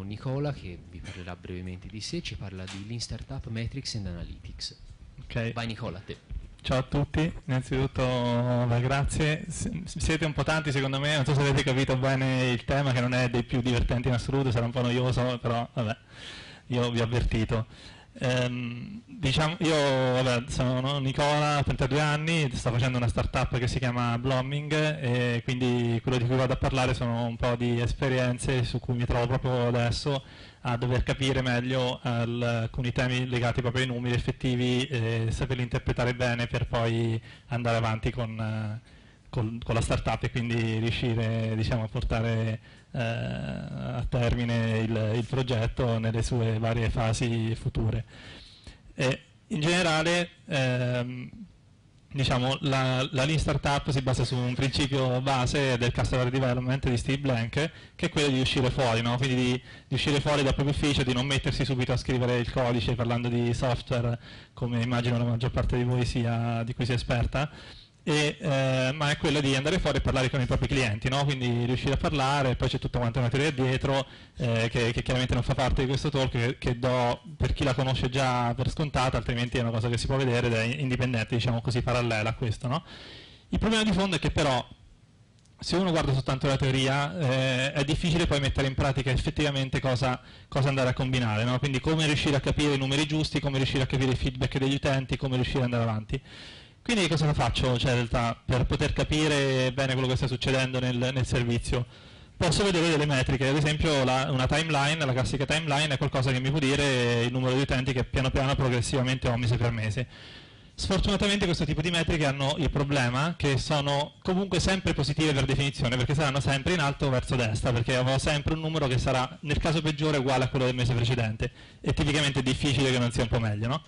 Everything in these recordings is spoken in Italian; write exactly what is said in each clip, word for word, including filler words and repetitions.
Nicola che vi parlerà brevemente di sé, ci parla di Lean Startup Metrics and Analytics. Ok. Vai Nicola, a te. Ciao a tutti, innanzitutto beh, grazie, siete un po' tanti secondo me, non so se avete capito bene il tema che non è dei più divertenti in assoluto, sarà un po' noioso, però vabbè, io vi ho avvertito. Ehm, diciamo, io vabbè, sono Nicola, ho trentadue anni, sto facendo una startup che si chiama Blooming e quindi quello di cui vado a parlare sono un po' di esperienze su cui mi trovo proprio adesso a dover capire meglio al, alcuni temi legati proprio ai numeri effettivi e saperli interpretare bene per poi andare avanti con, con, con la startup e quindi riuscire, diciamo, a portare eh, a termine il, il progetto nelle sue varie fasi future. E in generale ehm, diciamo, la, la Lean Startup si basa su un principio base del Customer Development di Steve Blank, che è quello di uscire fuori, no? Quindi di, di uscire fuori dal proprio ufficio, di non mettersi subito a scrivere il codice parlando di software, come immagino la maggior parte di voi sia, di cui sia esperta, e, eh, ma è quello di andare fuori e parlare con i propri clienti, no? Quindi riuscire a parlare, poi c'è tutta quanta una teoria dietro eh, che, che chiaramente non fa parte di questo talk, che, che do per chi la conosce già per scontata, altrimenti è una cosa che si può vedere ed è indipendente, diciamo così, parallela a questo, no? Il problema di fondo è che però se uno guarda soltanto la teoria eh, è difficile poi mettere in pratica effettivamente cosa, cosa andare a combinare, no? Quindi come riuscire a capire i numeri giusti, come riuscire a capire i feedback degli utenti, come riuscire ad andare avanti. Quindi cosa faccio cioè, in realtà, per poter capire bene quello che sta succedendo nel, nel servizio? Posso vedere delle metriche, ad esempio la, una timeline, la classica timeline è qualcosa che mi può dire il numero di utenti che piano piano progressivamente ho mese per mese. Sfortunatamente questo tipo di metriche hanno il problema che sono comunque sempre positive per definizione, perché saranno sempre in alto o verso destra, perché avrò sempre un numero che sarà nel caso peggiore uguale a quello del mese precedente, e tipicamente è difficile che non sia un po' meglio, no?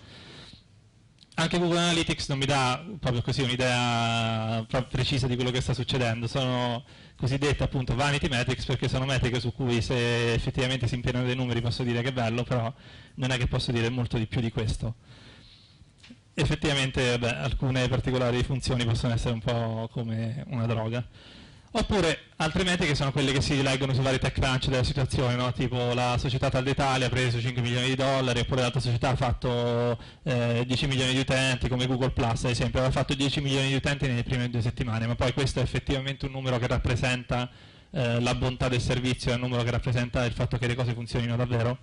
Anche Google Analytics non mi dà proprio così un'idea precisa di quello che sta succedendo, sono cosiddette appunto vanity metrics perché sono metriche su cui se effettivamente si impiegano dei numeri posso dire che è bello, però non è che posso dire molto di più di questo. Effettivamente vabbè, alcune particolari funzioni possono essere un po' come una droga. Oppure altre metriche sono quelle che si leggono su vari TechCrunch della situazione, no? Tipo la società tal d'Italia ha preso cinque milioni di dollari, oppure l'altra società ha fatto eh, dieci milioni di utenti, come Google Plus ad esempio, aveva fatto dieci milioni di utenti nelle prime due settimane, ma poi questo è effettivamente un numero che rappresenta eh, la bontà del servizio, è un numero che rappresenta il fatto che le cose funzionino davvero.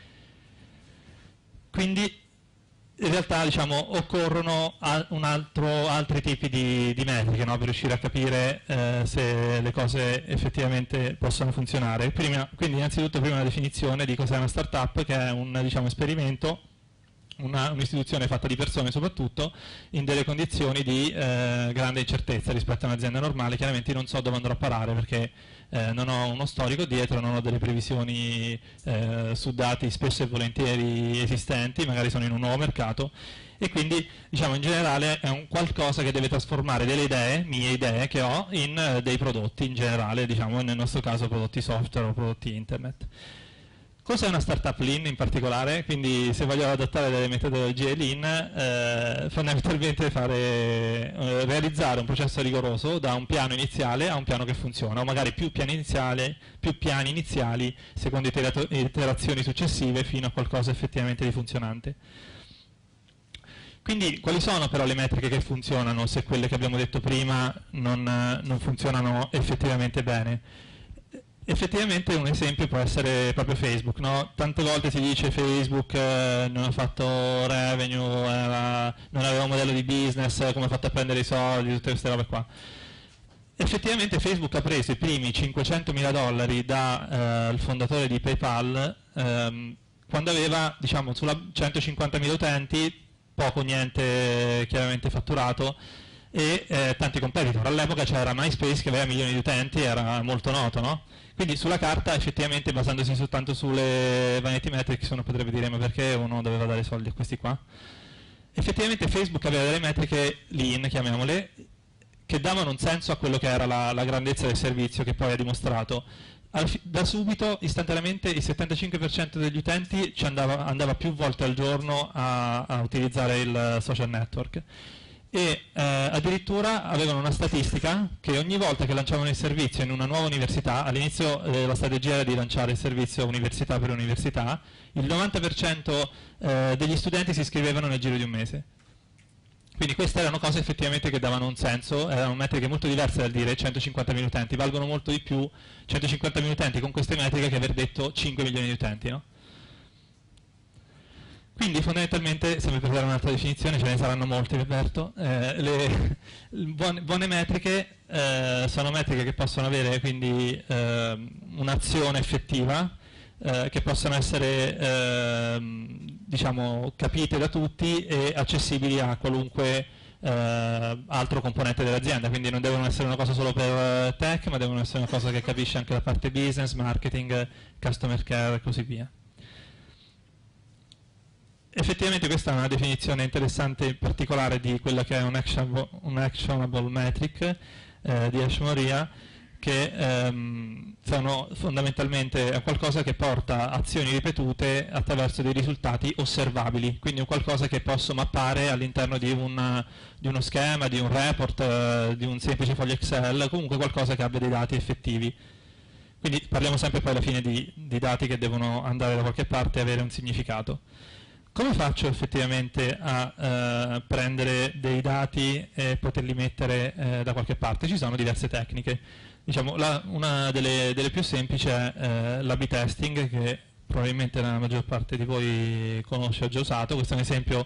Quindi in realtà diciamo, occorrono un altro, altri tipi di, di metriche, no? Per riuscire a capire eh, se le cose effettivamente possono funzionare. Prima, quindi innanzitutto prima una definizione di cos'è una startup, che è un diciamo, esperimento, una, un'istituzione fatta di persone soprattutto, in delle condizioni di eh, grande incertezza rispetto a un'azienda normale. Chiaramente non so dove andrò a parare perché eh, non ho uno storico dietro, non ho delle previsioni eh, su dati spesso e volentieri esistenti, magari sono in un nuovo mercato, e quindi diciamo in generale è un qualcosa che deve trasformare delle idee, mie idee che ho, in eh, dei prodotti in generale, diciamo nel nostro caso prodotti software o prodotti internet. Cos'è una startup Lean in particolare? Quindi se voglio adottare delle metodologie Lean, eh, fondamentalmente fare, eh, realizzare un processo rigoroso da un piano iniziale a un piano che funziona, o magari più piani iniziali, più piani iniziali secondo iterazioni successive fino a qualcosa effettivamente di funzionante. Quindi quali sono però le metriche che funzionano se quelle che abbiamo detto prima non, non funzionano effettivamente bene? Effettivamente un esempio può essere proprio Facebook, no? Tante volte si dice Facebook eh, non ha fatto revenue, era, non aveva un modello di business, come ha fatto a prendere i soldi, tutte queste robe qua. Effettivamente Facebook ha preso i primi cinquecentomila dollari dal eh, fondatore di PayPal ehm, quando aveva, diciamo, sulla centocinquantamila utenti, poco o niente chiaramente fatturato, e eh, tanti competitor. All'epoca c'era MySpace che aveva milioni di utenti, era molto noto, no? Quindi sulla carta effettivamente basandosi soltanto sulle vanity metrics uno potrebbe dire ma perché uno doveva dare soldi a questi qua? Effettivamente Facebook aveva delle metriche lean, chiamiamole, che davano un senso a quello che era la, la grandezza del servizio che poi ha dimostrato. Da subito, istantaneamente, il settantacinque per cento degli utenti ci andava, andava più volte al giorno a, a utilizzare il social network. e eh, addirittura avevano una statistica che ogni volta che lanciavano il servizio in una nuova università, all'inizio eh, la strategia era di lanciare il servizio università per università, il novanta per cento eh, degli studenti si iscrivevano nel giro di un mese. Quindi queste erano cose effettivamente che davano un senso, erano metriche molto diverse dal dire centocinquantamila utenti, valgono molto di più centocinquantamila utenti con queste metriche che aver detto cinque milioni di utenti, no? Quindi fondamentalmente, sempre per dare un'altra definizione, ce ne saranno molte, Roberto, eh, le buone, buone metriche eh, sono metriche che possono avere quindi eh, un'azione effettiva, eh, che possono essere eh, diciamo, capite da tutti e accessibili a qualunque eh, altro componente dell'azienda, quindi non devono essere una cosa solo per tech, ma devono essere una cosa che capisce anche la parte business, marketing, customer care e così via. Effettivamente questa è una definizione interessante in particolare di quella che è un actionable, un actionable metric eh, di Ash Maurya, che ehm, sono fondamentalmente qualcosa che porta azioni ripetute attraverso dei risultati osservabili, quindi un qualcosa che posso mappare all'interno di, di uno schema, di un report, eh, di un semplice foglio Excel, comunque qualcosa che abbia dei dati effettivi. Quindi parliamo sempre poi alla fine di, di dati che devono andare da qualche parte e avere un significato. Come faccio effettivamente a eh, prendere dei dati e poterli mettere eh, da qualche parte? Ci sono diverse tecniche. Diciamo, la, una delle, delle più semplici è eh, l'A B testing, che probabilmente la maggior parte di voi conosce o ha già usato. Questo è un esempio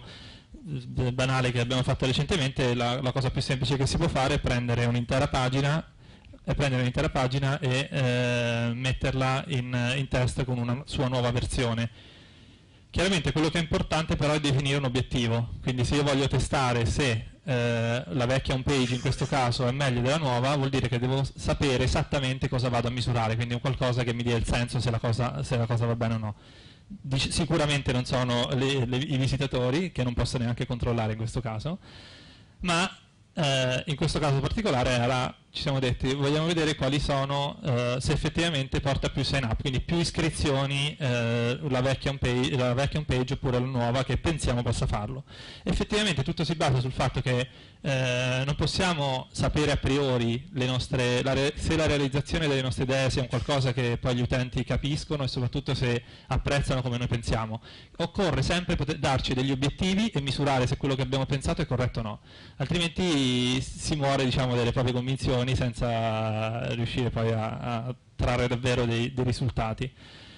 banale che abbiamo fatto recentemente. La, la cosa più semplice che si può fare è prendere un'intera pagina e prendere un'intera pagina e eh, metterla in, in test con una sua nuova versione. Chiaramente quello che è importante però è definire un obiettivo, quindi se io voglio testare se eh, la vecchia home page in questo caso è meglio della nuova, vuol dire che devo sapere esattamente cosa vado a misurare, quindi un qualcosa che mi dia il senso se la cosa, se la cosa va bene o no. Dic- sicuramente non sono le, le, i visitatori, che non posso neanche controllare in questo caso, ma eh, in questo caso particolare era, ci siamo detti, vogliamo vedere quali sono, eh, se effettivamente porta più sign up, quindi più iscrizioni eh, la, vecchia home page, la vecchia home page oppure la nuova che pensiamo possa farlo. Effettivamente tutto si basa sul fatto che eh, non possiamo sapere a priori le nostre, la re, se la realizzazione delle nostre idee sia un qualcosa che poi gli utenti capiscono e soprattutto se apprezzano come noi pensiamo. Occorre sempre poter darci degli obiettivi e misurare se quello che abbiamo pensato è corretto o no, altrimenti si muore, diciamo, delle proprie convinzioni senza riuscire poi a, a trarre davvero dei, dei risultati.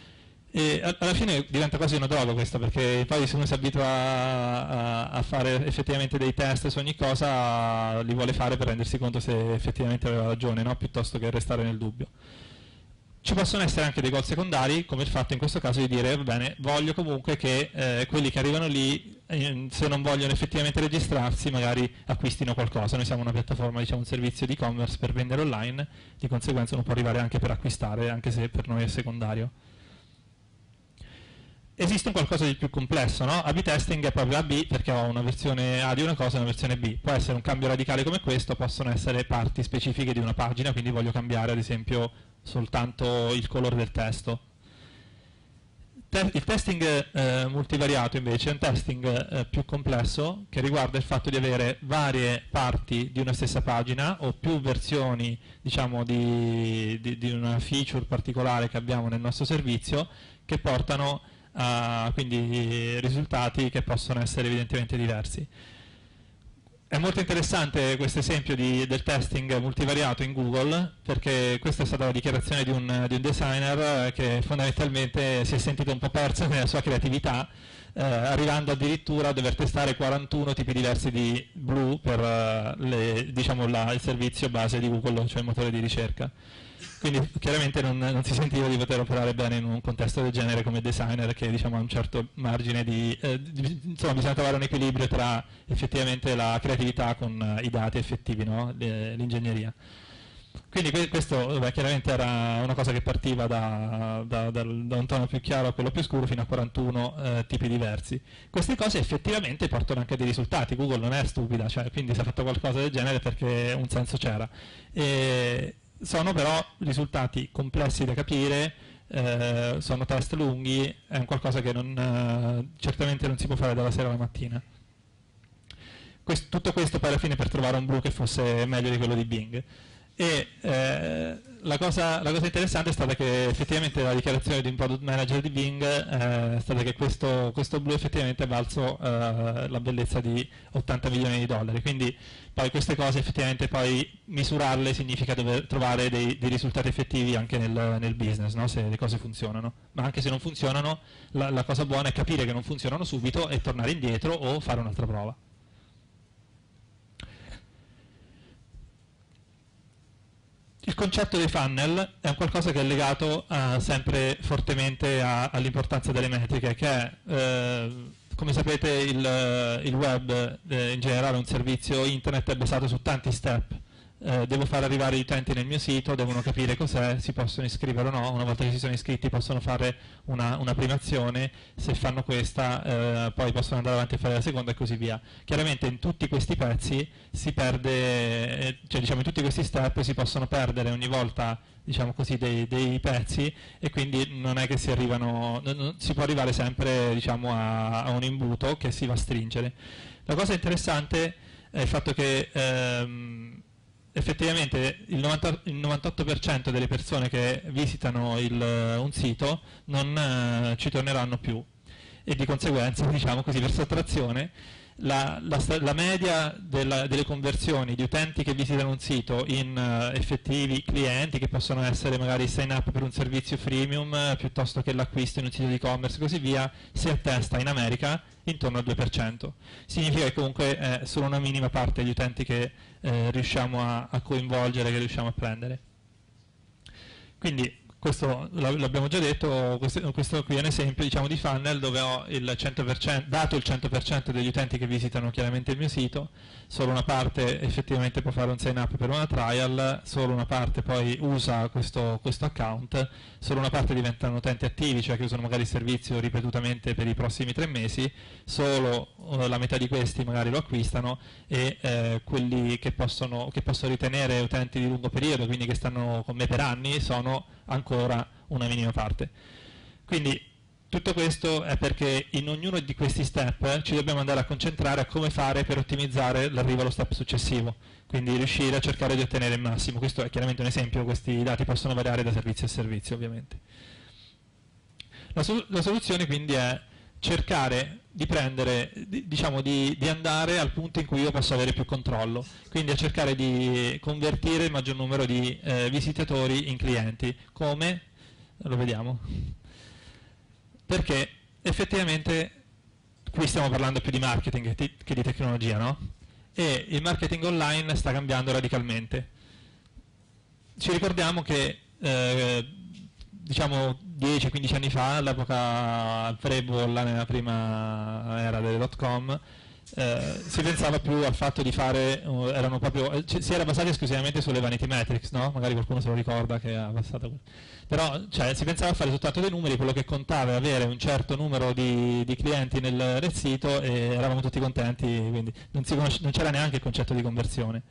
E alla fine diventa quasi una droga questa, perché poi se uno si abitua a, a fare effettivamente dei test su ogni cosa, li vuole fare per rendersi conto se effettivamente aveva ragione, no? Piuttosto che restare nel dubbio. Ci possono essere anche dei goal secondari, come il fatto in questo caso di dire, va bene, voglio comunque che eh, quelli che arrivano lì, eh, se non vogliono effettivamente registrarsi, magari acquistino qualcosa. Noi siamo una piattaforma, diciamo un servizio di e-commerce per vendere online, di conseguenza uno può arrivare anche per acquistare, anche se per noi è secondario. Esiste un qualcosa di più complesso, no? A B testing è proprio A B perché ho una versione A di una cosa e una versione B. Può essere un cambio radicale come questo, possono essere parti specifiche di una pagina, quindi voglio cambiare ad esempio soltanto il colore del testo. Te- il testing eh, multivariato invece è un testing eh, più complesso che riguarda il fatto di avere varie parti di una stessa pagina o più versioni, diciamo, di, di, di una feature particolare che abbiamo nel nostro servizio, che portano a quindi risultati che possono essere evidentemente diversi. È molto interessante questo esempio di, del testing multivariato in Google, perché questa è stata la dichiarazione di un, di un designer che fondamentalmente si è sentito un po' perso nella sua creatività, eh, arrivando addirittura a dover testare quarantuno tipi diversi di Blue per uh, le, diciamo, la, il servizio base di Google, cioè il motore di ricerca. Quindi chiaramente non, non si sentiva di poter operare bene in un contesto del genere come designer, che, diciamo, ha un certo margine di, eh, di... Insomma, bisogna trovare un equilibrio tra effettivamente la creatività con uh, i dati effettivi, no? L'ingegneria. Quindi que questo beh, chiaramente era una cosa che partiva da, da, da, da un tono più chiaro a quello più scuro fino a quarantuno eh, tipi diversi. Queste cose effettivamente portano anche dei risultati. Google non è stupida, cioè, quindi si è fatto qualcosa del genere perché un senso c'era. Sono però risultati complessi da capire, eh, sono test lunghi, è un qualcosa che non, eh, certamente non si può fare dalla sera alla mattina. Questo, tutto questo poi alla fine per trovare un blu che fosse meglio di quello di Bing. E eh, la, cosa, la cosa interessante è stata che effettivamente la dichiarazione di un product manager di Bing eh, è stata che questo, questo blu effettivamente è valso eh, la bellezza di ottanta milioni di dollari, quindi poi queste cose effettivamente poi misurarle significa dover trovare dei, dei risultati effettivi anche nel, nel business, no? Se le cose funzionano, ma anche se non funzionano la, la cosa buona è capire che non funzionano subito e tornare indietro o fare un'altra prova. Il concetto dei funnel è un qualcosa che è legato uh, sempre fortemente all'importanza delle metriche, che è, eh, come sapete, il, il web eh, in generale, un servizio internet è basato su tanti step. Eh, devo far arrivare gli utenti nel mio sito, devono capire cos'è, si possono iscrivere o no, una volta che si sono iscritti possono fare una, una prima azione, se fanno questa eh, poi possono andare avanti a fare la seconda e così via. Chiaramente in tutti questi pezzi si perde, cioè diciamo in tutti questi step si possono perdere ogni volta, diciamo così, dei, dei pezzi, e quindi non è che si arrivano, non, si può arrivare sempre, diciamo, a, a un imbuto che si va a stringere. La cosa interessante è il fatto che ehm, effettivamente il, novanta, il novantotto per cento delle persone che visitano il, un sito non eh, ci torneranno più, e di conseguenza, diciamo così, per sottrazione la, la, la media della, delle conversioni di utenti che visitano un sito in uh, effettivi clienti, che possono essere magari sign up per un servizio freemium uh, piuttosto che l'acquisto in un sito di e-commerce e così via, si attesta in America intorno al due per cento. Significa che comunque è solo una minima parte degli utenti che eh, riusciamo a, a coinvolgere, che riusciamo a prendere. Quindi questo l'abbiamo già detto, questo, questo qui è un esempio, diciamo, di funnel dove ho il cento per cento, dato il cento per cento degli utenti che visitano chiaramente il mio sito, solo una parte effettivamente può fare un sign up per una trial, solo una parte poi usa questo, questo account, solo una parte diventano utenti attivi, cioè che usano magari il servizio ripetutamente per i prossimi tre mesi, solo la metà di questi magari lo acquistano, e eh, quelli che possono, che posso ritenere utenti di lungo periodo, quindi che stanno con me per anni, sono ancora una minima parte. Quindi tutto questo è perché in ognuno di questi step ci dobbiamo andare a concentrare a come fare per ottimizzare l'arrivo allo step successivo, quindi riuscire a cercare di ottenere il massimo. Questo è chiaramente un esempio, questi dati possono variare da servizio a servizio ovviamente. La, sol- la soluzione quindi è cercare di prendere, di, diciamo di, di andare al punto in cui io posso avere più controllo, quindi a cercare di convertire il maggior numero di eh, visitatori in clienti. Come? Lo vediamo. Perché effettivamente qui stiamo parlando più di marketing che, che di tecnologia, no? E il marketing online sta cambiando radicalmente. Ci ricordiamo che eh, diciamo dieci quindici anni fa, all'epoca pre-boll, nella prima era delle dot com, eh, si pensava più al fatto di fare, uh, erano proprio, eh, si era basati esclusivamente sulle vanity metrics, no? Magari qualcuno se lo ricorda che ha passato, però cioè, si pensava a fare soltanto dei numeri, quello che contava è avere un certo numero di, di clienti nel, nel sito, e eravamo tutti contenti, quindi non, si conosce, non c'era neanche il concetto di conversione.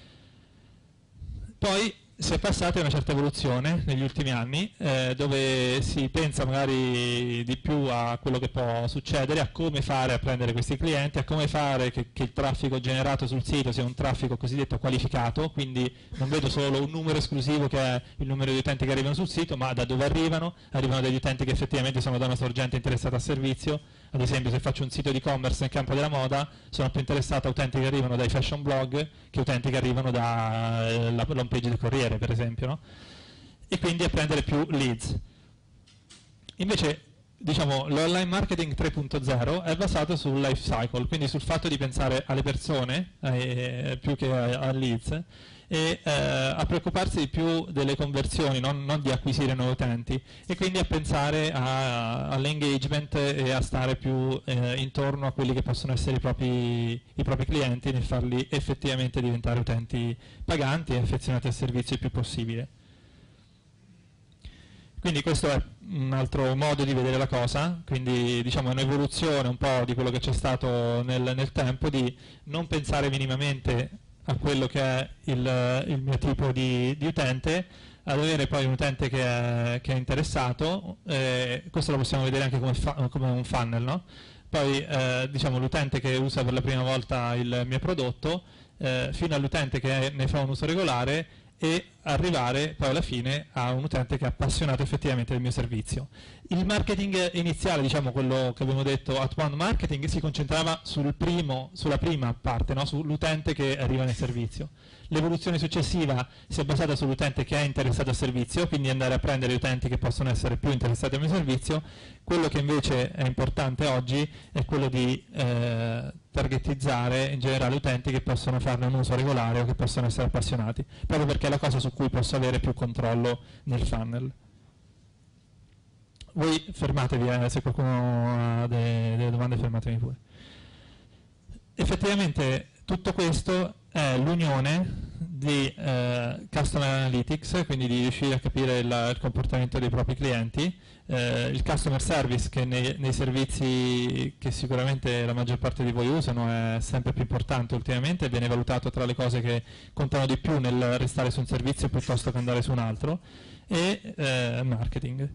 Poi si è passati a una certa evoluzione negli ultimi anni, eh, dove si pensa magari di più a quello che può succedere, a come fare a prendere questi clienti, a come fare che, che il traffico generato sul sito sia un traffico cosiddetto qualificato, quindi non vedo solo un numero esclusivo che è il numero di utenti che arrivano sul sito, ma da dove arrivano. Arrivano degli utenti che effettivamente sono da una sorgente interessata al servizio. Ad esempio, se faccio un sito di e-commerce nel campo della moda, sono più interessato a utenti che arrivano dai fashion blog che utenti che arrivano dalla home page del Corriere, per esempio, no? E quindi a prendere più leads. Invece, diciamo, l'online marketing tre punto zero è basato sul life cycle, quindi sul fatto di pensare alle persone eh, più che a, a leads, e eh, a preoccuparsi di più delle conversioni, non, non di acquisire nuovi utenti, e quindi a pensare all'engagement e a stare più eh, intorno a quelli che possono essere i propri, i propri clienti, nel farli effettivamente diventare utenti paganti e affezionati al servizio il più possibile. Quindi questo è un altro modo di vedere la cosa, quindi diciamo è un'evoluzione un po' di quello che c'è stato nel, nel tempo, di non pensare minimamente a quello che è il, il mio tipo di, di utente, ad avere poi un utente che è, che è interessato. Eh, questo lo possiamo vedere anche come, fa, come un funnel, no? poi eh, diciamo l'utente che usa per la prima volta il mio prodotto, eh, fino all'utente che ne fa un uso regolare, e arrivare poi alla fine a un utente che è appassionato effettivamente del mio servizio. Il marketing iniziale, diciamo quello che abbiamo detto, outbound marketing, si concentrava sul primo, sulla prima parte, no? Sull'utente che arriva nel servizio. L'evoluzione successiva si è basata sull'utente che è interessato al servizio, quindi andare a prendere utenti che possono essere più interessati al mio servizio. Quello che invece è importante oggi è quello di eh, targetizzare in generale utenti che possono farne un uso regolare o che possono essere appassionati, proprio perché è la cosa su cui posso avere più controllo nel funnel. Voi fermatevi, eh, se qualcuno ha delle, delle domande fermatevi pure. Effettivamente tutto questo è l'unione di eh, Customer Analytics, quindi di riuscire a capire il, il comportamento dei propri clienti, eh, il Customer Service, che nei, nei servizi che sicuramente la maggior parte di voi usano è sempre più importante ultimamente, viene valutato tra le cose che contano di più nel restare su un servizio piuttosto che andare su un altro, e eh, marketing.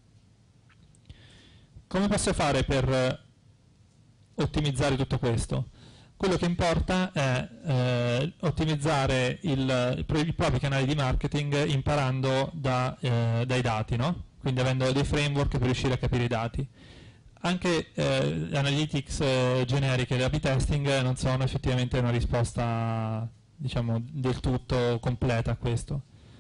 Come posso fare per ottimizzare tutto questo? Quello che importa è eh, ottimizzare il, i propri canali di marketing imparando da, eh, dai dati, no? Quindi avendo dei framework per riuscire a capire i dati. Anche eh, le analytics eh, generiche e l'A B testing non sono effettivamente una risposta, diciamo, del tutto completa a questo.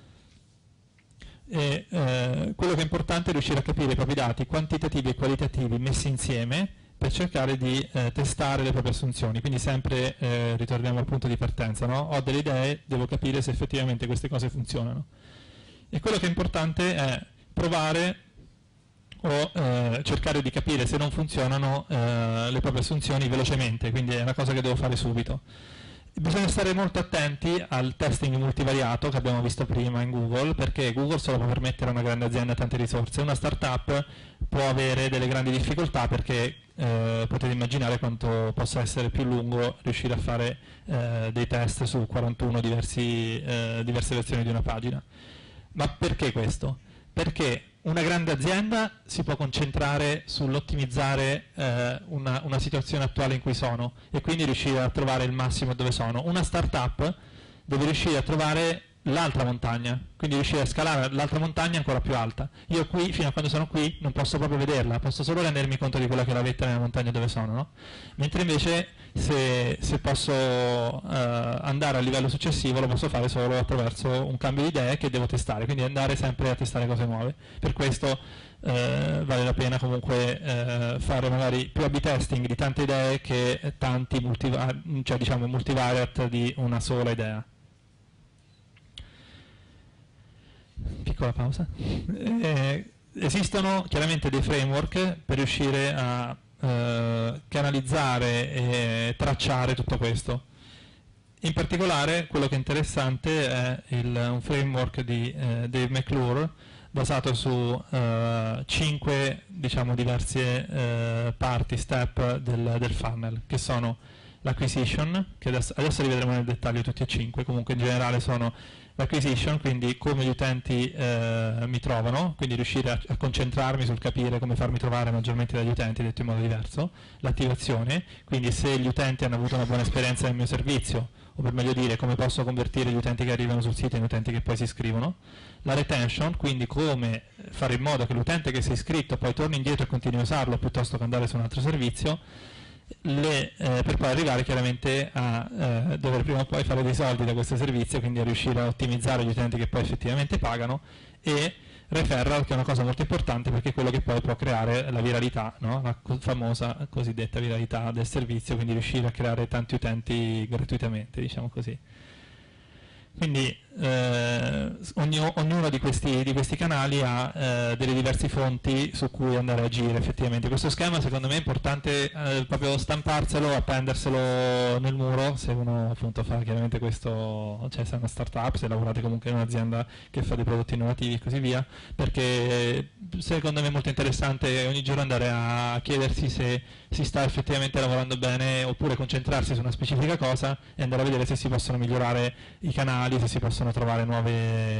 E, eh, quello che è importante è riuscire a capire i propri dati quantitativi e qualitativi messi insieme per cercare di eh, testare le proprie assunzioni, quindi sempre eh, ritorniamo al punto di partenza, no? Ho delle idee, devo capire se effettivamente queste cose funzionano. E quello che è importante è provare o eh, cercare di capire se non funzionano eh, le proprie assunzioni velocemente, quindi è una cosa che devo fare subito. Bisogna stare molto attenti al testing multivariato che abbiamo visto prima in Google, perché Google solo può permettere a una grande azienda tante risorse. Una startup può avere delle grandi difficoltà perché eh, potete immaginare quanto possa essere più lungo riuscire a fare eh, dei test su quarantuno diversi, eh, diverse versioni di una pagina. Ma perché questo? Perché una grande azienda si può concentrare sull'ottimizzare eh, una, una situazione attuale in cui sono e quindi riuscire a trovare il massimo dove sono. Una startup deve riuscire a trovare l'altra montagna, quindi riuscire a scalare l'altra montagna ancora più alta. Io qui, fino a quando sono qui, non posso proprio vederla, posso solo rendermi conto di quella che è la vetta nella montagna dove sono, no? Mentre invece se, se posso uh, andare al livello successivo lo posso fare solo attraverso un cambio di idee che devo testare, quindi andare sempre a testare cose nuove. Per questo uh, vale la pena comunque uh, fare magari più A B testing di tante idee che tanti multiva- cioè diciamo multivariate di una sola idea. Piccola pausa. Eh, esistono chiaramente dei framework per riuscire a eh, canalizzare e tracciare tutto questo. In particolare quello che è interessante è il, un framework di eh, Dave McClure basato su eh, cinque diciamo, diverse eh, parti, step del, del funnel, che sono l'acquisition, che adesso, adesso li vedremo nel dettaglio tutti e cinque, comunque in generale sono l'acquisition, quindi come gli utenti eh, mi trovano, quindi riuscire a, a concentrarmi sul capire come farmi trovare maggiormente dagli utenti, detto in modo diverso. L'attivazione, quindi se gli utenti hanno avuto una buona esperienza nel mio servizio, o per meglio dire come posso convertire gli utenti che arrivano sul sito in utenti che poi si iscrivono. La retention, quindi come fare in modo che l'utente che si è iscritto poi torni indietro e continui a usarlo piuttosto che andare su un altro servizio. Le, eh, per poi arrivare chiaramente a eh, dover prima o poi fare dei soldi da questo servizio, quindi a riuscire a ottimizzare gli utenti che poi effettivamente pagano, e referral, che è una cosa molto importante perché è quello che poi può creare la viralità, no? La co- famosa cosiddetta viralità del servizio, quindi riuscire a creare tanti utenti gratuitamente, diciamo così. Quindi eh, ognuno, ognuno di, questi, di questi canali ha eh, delle diverse fonti su cui andare a agire effettivamente. Questo schema secondo me è importante eh, proprio stamparselo, appenderselo nel muro, se uno appunto fa chiaramente questo, cioè se è una startup, se lavorate comunque in un'azienda che fa dei prodotti innovativi e così via, perché secondo me è molto interessante ogni giorno andare a chiedersi se si sta effettivamente lavorando bene oppure concentrarsi su una specifica cosa e andare a vedere se si possono migliorare i canali, se si possono trovare nuove,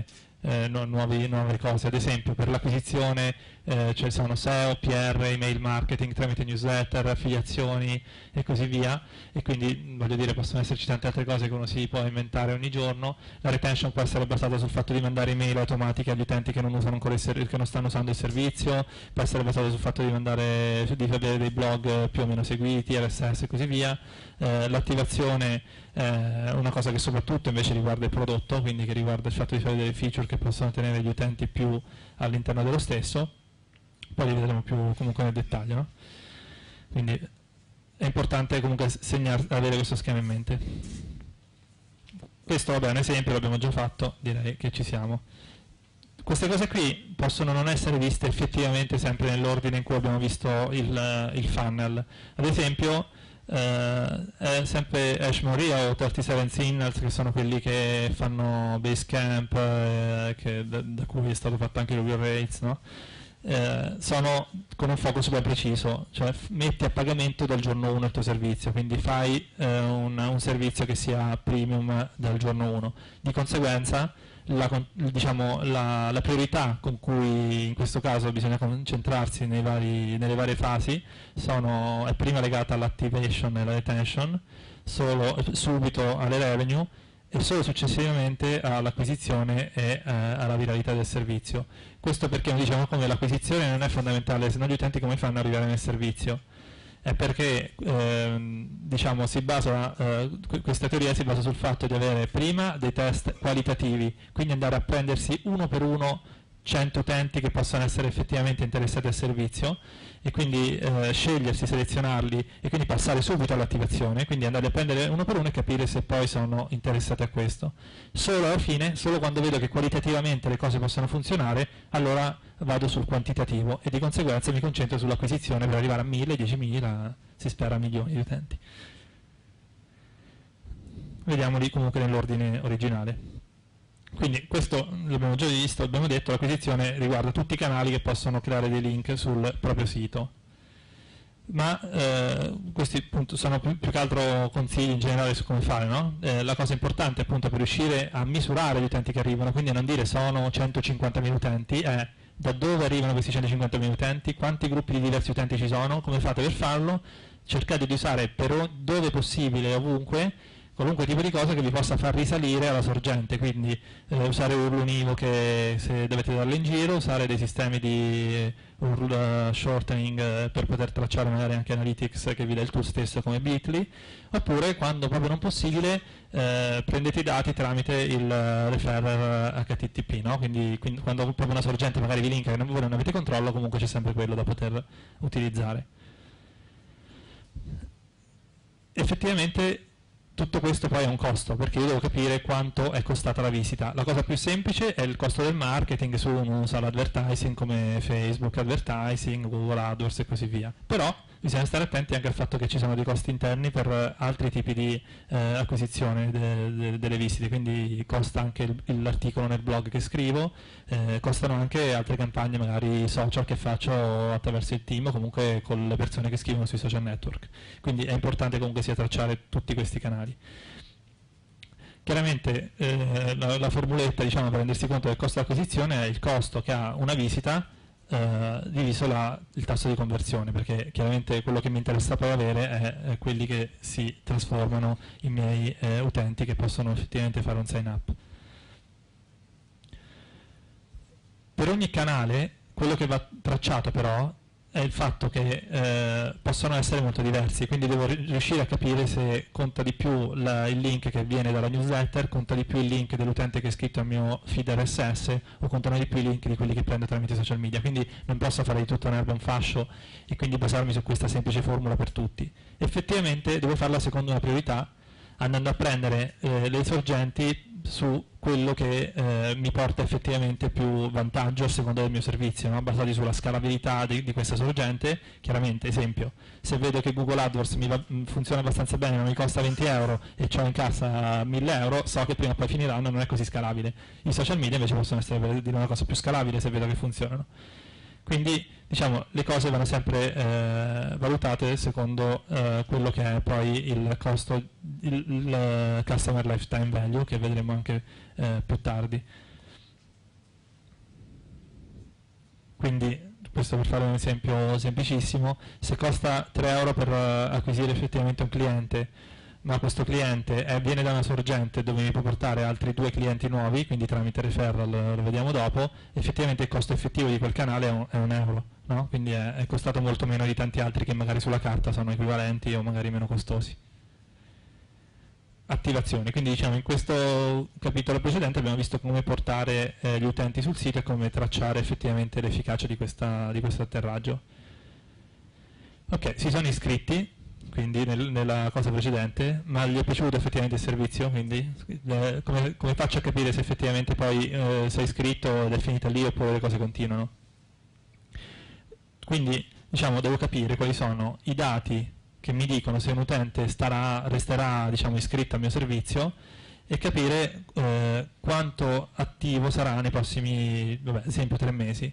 eh, nu nuovi, nuove cose. Ad esempio per l'acquisizione eh, ci sono S E O, P R, email marketing tramite newsletter, affiliazioni e così via, e quindi voglio dire possono esserci tante altre cose che uno si può inventare ogni giorno. La retention può essere basata sul fatto di mandare email automatiche agli utenti che non usano ancora il che non stanno usando il servizio, può essere basata sul fatto di mandare di avere dei blog più o meno seguiti, R S S e così via. Eh, l'attivazione è una cosa che soprattutto invece riguarda il prodotto, quindi che riguarda il fatto di fare delle feature che possono tenere gli utenti più all'interno dello stesso. Poi li vedremo più comunque nel dettaglio, no? Quindi è importante comunque segnar, avere questo schema in mente. Questo vabbè, è un esempio, l'abbiamo già fatto, direi che ci siamo. Queste cose qui possono non essere viste effettivamente sempre nell'ordine in cui abbiamo visto il, il funnel. Ad esempio eh, è sempre Ashmoria o trentasette Signals, che sono quelli che fanno Basecamp, eh, che da, da cui è stato fatto anche il Review Rates, no? Eh, sono con un focus ben preciso, cioè metti a pagamento dal giorno uno il tuo servizio, quindi fai eh, un, un servizio che sia premium dal giorno uno. Di conseguenza la, diciamo, la, la priorità con cui in questo caso bisogna concentrarsi nei vari, nelle varie fasi sono, è prima legata all'activation e alla retention, solo, subito alle revenue e solo successivamente all'acquisizione e eh, alla viralità del servizio. Questo perché diciamo come l'acquisizione non è fondamentale, se no gli utenti come fanno ad arrivare nel servizio? È perché ehm, diciamo, si basa, eh, questa teoria si basa sul fatto di avere prima dei test qualitativi, quindi andare a prendersi uno per uno cento utenti che possano essere effettivamente interessati al servizio e quindi eh, scegliersi, selezionarli e quindi passare subito all'attivazione, quindi andare a prendere uno per uno e capire se poi sono interessati a questo. Solo alla fine, solo quando vedo che qualitativamente le cose possono funzionare, allora vado sul quantitativo e di conseguenza mi concentro sull'acquisizione per arrivare a mille, diecimila, si spera a milioni di utenti. Vediamoli comunque nell'ordine originale. Quindi questo l'abbiamo già visto, abbiamo detto, l'acquisizione riguarda tutti i canali che possono creare dei link sul proprio sito. Ma eh, questi appunto sono più, più che altro consigli in generale su come fare, no? Eh, la cosa importante appunto per riuscire a misurare gli utenti che arrivano, quindi a non dire sono centocinquantamila utenti, è da dove arrivano questi centocinquantamila utenti, quanti gruppi di diversi utenti ci sono, come fate per farlo, cercate di usare per dove possibile, ovunque, qualunque tipo di cosa che vi possa far risalire alla sorgente, quindi eh, usare U R L univoche se dovete darle in giro, usare dei sistemi di U R L shortening eh, per poter tracciare magari anche Analytics che vi dà il tool stesso come Bitly, oppure quando proprio non possibile eh, prendete i dati tramite il referrer H T T P, no? quindi, quindi quando proprio una sorgente magari vi linka e voi non avete controllo, comunque c'è sempre quello da poter utilizzare. Effettivamente tutto questo poi ha un costo, perché io devo capire quanto è costata la visita. La cosa più semplice è il costo del marketing, se uno usa l'advertising come Facebook Advertising, Google AdWords e così via. Però bisogna stare attenti anche al fatto che ci sono dei costi interni per altri tipi di eh, acquisizione de, de, delle visite, quindi costa anche l'articolo nel blog che scrivo, eh, costano anche altre campagne magari social che faccio attraverso il team o comunque con le persone che scrivono sui social network, quindi è importante comunque sia tracciare tutti questi canali. Chiaramente eh, la, la formuletta, diciamo, per rendersi conto del costo di acquisizione è il costo che ha una visita Uh, diviso la, il tasso di conversione, perché chiaramente quello che mi interessa poi avere è, è quelli che si trasformano in miei eh, utenti che possono effettivamente fare un sign up. Per ogni canale quello che va tracciato però è il fatto che eh, possono essere molto diversi, quindi devo riuscire a capire se conta di più la, il link che viene dalla newsletter, conta di più il link dell'utente che è iscritto al mio feed R S S o contano di più i link di quelli che prendo tramite social media, quindi non posso fare di tutto un'erba un fascio e quindi basarmi su questa semplice formula per tutti. Effettivamente devo farla secondo una priorità, andando a prendere eh, le sorgenti su quello che eh, mi porta effettivamente più vantaggio a seconda del mio servizio, no? Basati sulla scalabilità di, di questa sorgente. Chiaramente, esempio, se vedo che Google AdWords mi va, funziona abbastanza bene, non mi costa venti euro e ho in cassa mille euro, so che prima o poi finiranno, non è così scalabile. I social media invece possono essere, per dire, una cosa più scalabile se vedo che funzionano. Quindi diciamo, le cose vanno sempre eh, valutate secondo eh, quello che è poi il costo, il, il, il Customer Lifetime Value, che vedremo anche eh, più tardi. Quindi questo per fare un esempio semplicissimo, se costa tre euro per uh, acquisire effettivamente un cliente, ma questo cliente è, viene da una sorgente dove mi può portare altri due clienti nuovi, quindi tramite referral, lo vediamo dopo, effettivamente il costo effettivo di quel canale è un, è un euro, no? Quindi è, è costato molto meno di tanti altri che magari sulla carta sono equivalenti o magari meno costosi. Attivazione, quindi diciamo in questo capitolo precedente abbiamo visto come portare eh, gli utenti sul sito e come tracciare effettivamente l'efficacia di, questa, di questo atterraggio. Ok, si sono iscritti, quindi nel, nella cosa precedente, ma gli è piaciuto effettivamente il servizio, quindi eh, come, come faccio a capire se effettivamente poi eh, sei iscritto ed è finita lì oppure le cose continuano? Quindi diciamo devo capire quali sono i dati che mi dicono se un utente starà, resterà diciamo, iscritto al mio servizio e capire eh, quanto attivo sarà nei prossimi, vabbè, ad esempio, tre mesi.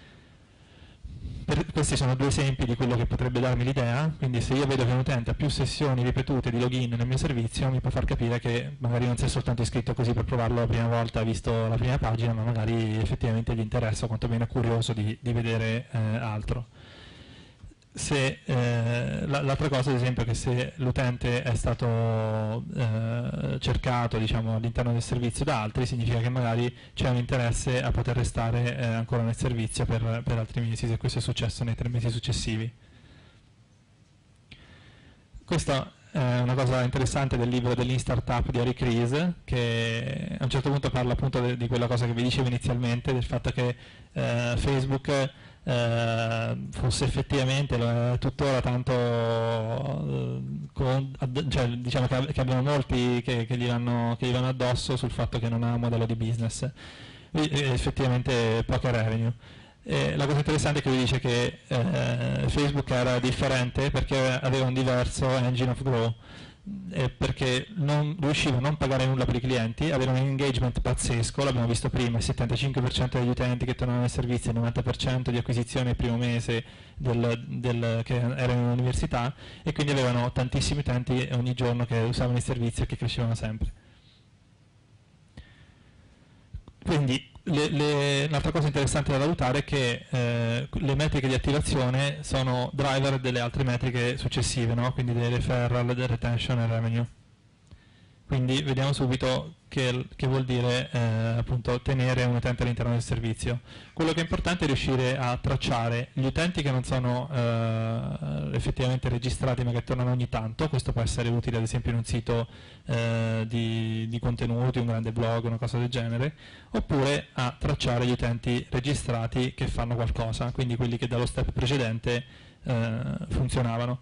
Per, questi sono due esempi di quello che potrebbe darmi l'idea, quindi se io vedo che un utente ha più sessioni ripetute di login nel mio servizio mi può far capire che magari non si è soltanto iscritto così per provarlo la prima volta, visto la prima pagina, ma magari effettivamente gli interessa o quantomeno è curioso di, di vedere eh, altro. Se, eh, l'altra cosa ad esempio è che se l'utente è stato eh, cercato diciamo, all'interno del servizio da altri, significa che magari c'è un interesse a poter restare eh, ancora nel servizio per, per altri mesi, se questo è successo nei tre mesi successivi. Questa è una cosa interessante del libro dell'In Startup di Eric Ries, che a un certo punto parla appunto de, di quella cosa che vi dicevo inizialmente, del fatto che eh, Facebook Eh, fosse effettivamente eh, tuttora tanto eh, con, ad, cioè, diciamo che, che abbiano molti che, che, gli vanno, che gli vanno addosso sul fatto che non ha un modello di business e, e effettivamente poca revenue. E la cosa interessante è che lui dice che eh, Facebook era differente perché aveva un diverso engine of growth, eh, perché non riusciva a non pagare nulla per i clienti, avere un engagement pazzesco, l'abbiamo visto prima, il settantacinque per cento degli utenti che tornavano al servizio, il novanta per cento di acquisizione il primo mese del, del, che erano in università, e quindi avevano tantissimi utenti ogni giorno che usavano il servizio e che crescevano sempre. Quindi le, le, un'altra cosa interessante da valutare è che eh, le metriche di attivazione sono driver delle altre metriche successive, no? Quindi dei referral, del retention e revenue. Quindi vediamo subito che, che vuol dire eh, appunto tenere un utente all'interno del servizio. Quello che è importante è riuscire a tracciare gli utenti che non sono eh, effettivamente registrati ma che tornano ogni tanto. Questo può essere utile ad esempio in un sito eh, di, di contenuti, un grande blog, una cosa del genere, oppure a tracciare gli utenti registrati che fanno qualcosa, quindi quelli che dallo step precedente eh, funzionavano.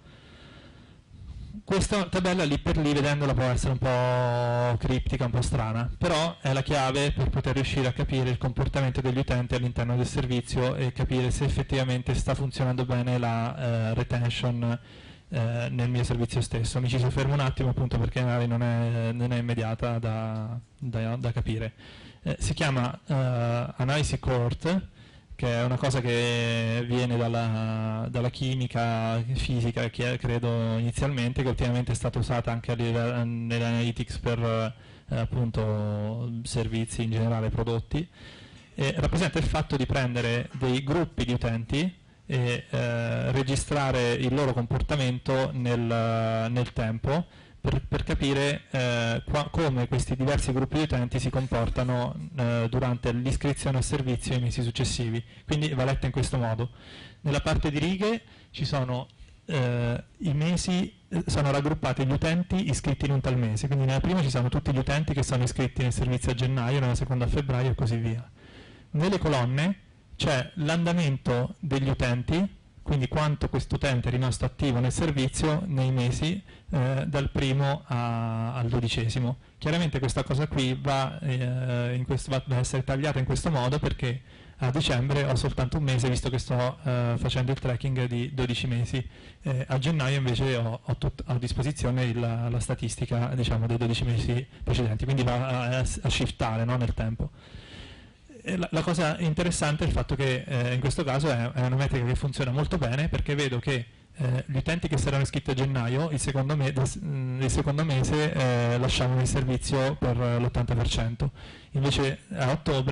Questa tabella lì per lì, vedendola, può essere un po' criptica, un po' strana, però è la chiave per poter riuscire a capire il comportamento degli utenti all'interno del servizio e capire se effettivamente sta funzionando bene la eh, retention eh, nel mio servizio stesso. Mi ci soffermo un attimo appunto perché magari non è, non è immediata da, da, da capire. Eh, si chiama eh, analisi cohort, che è una cosa che viene dalla, dalla chimica fisica, che credo inizialmente, che ultimamente è stata usata anche nell'analytics per eh, appunto servizi in generale, prodotti, e rappresenta il fatto di prendere dei gruppi di utenti e eh, registrare il loro comportamento nel, nel tempo, Per, per capire eh, qua, come questi diversi gruppi di utenti si comportano eh, durante l'iscrizione al servizio nei mesi successivi. Quindi va letta in questo modo. Nella parte di righe ci sono eh, i mesi, sono raggruppati gli utenti iscritti in un tal mese, quindi nella prima ci sono tutti gli utenti che sono iscritti nel servizio a gennaio, nella seconda a febbraio e così via. Nelle colonne c'è l'andamento degli utenti, quindi quanto questo utente è rimasto attivo nel servizio nei mesi eh, dal primo a, al dodicesimo. Chiaramente questa cosa qui va, eh, in questo, va a essere tagliata in questo modo perché a dicembre ho soltanto un mese, visto che sto eh, facendo il tracking di dodici mesi. Eh, a gennaio invece ho, ho tut, a disposizione il, la statistica, diciamo, dei dodici mesi precedenti, quindi va a, a shiftare, no, nel tempo. La, la cosa interessante è il fatto che eh, in questo caso è, è una metrica che funziona molto bene, perché vedo che eh, gli utenti che saranno iscritti a gennaio il secondo, me, del, il secondo mese eh, lasciavano il servizio per l'ottanta per cento, invece a ottobre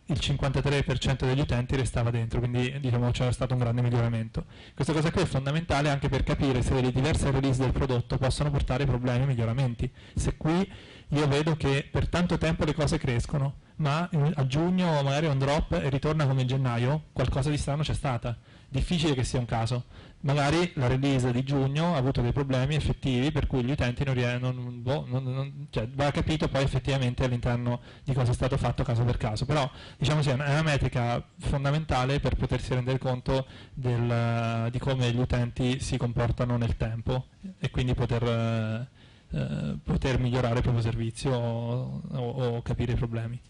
il cinquantatré per cento degli utenti restava dentro, quindi diciamo c'era stato un grande miglioramento. Questa cosa qui è fondamentale anche per capire se le diverse release del prodotto possono portare problemi o miglioramenti. Se qui io vedo che per tanto tempo le cose crescono, ma a giugno magari è un drop e ritorna come in gennaio, qualcosa di strano c'è stata. Difficile che sia un caso. Magari la release di giugno ha avuto dei problemi effettivi per cui gli utenti non riescono, boh, non, non, cioè va capito poi effettivamente all'interno di cosa è stato fatto caso per caso, però diciamo sì, è una metrica fondamentale per potersi rendere conto del, di come gli utenti si comportano nel tempo e quindi poter, eh, poter migliorare il proprio servizio o, o, o capire i problemi.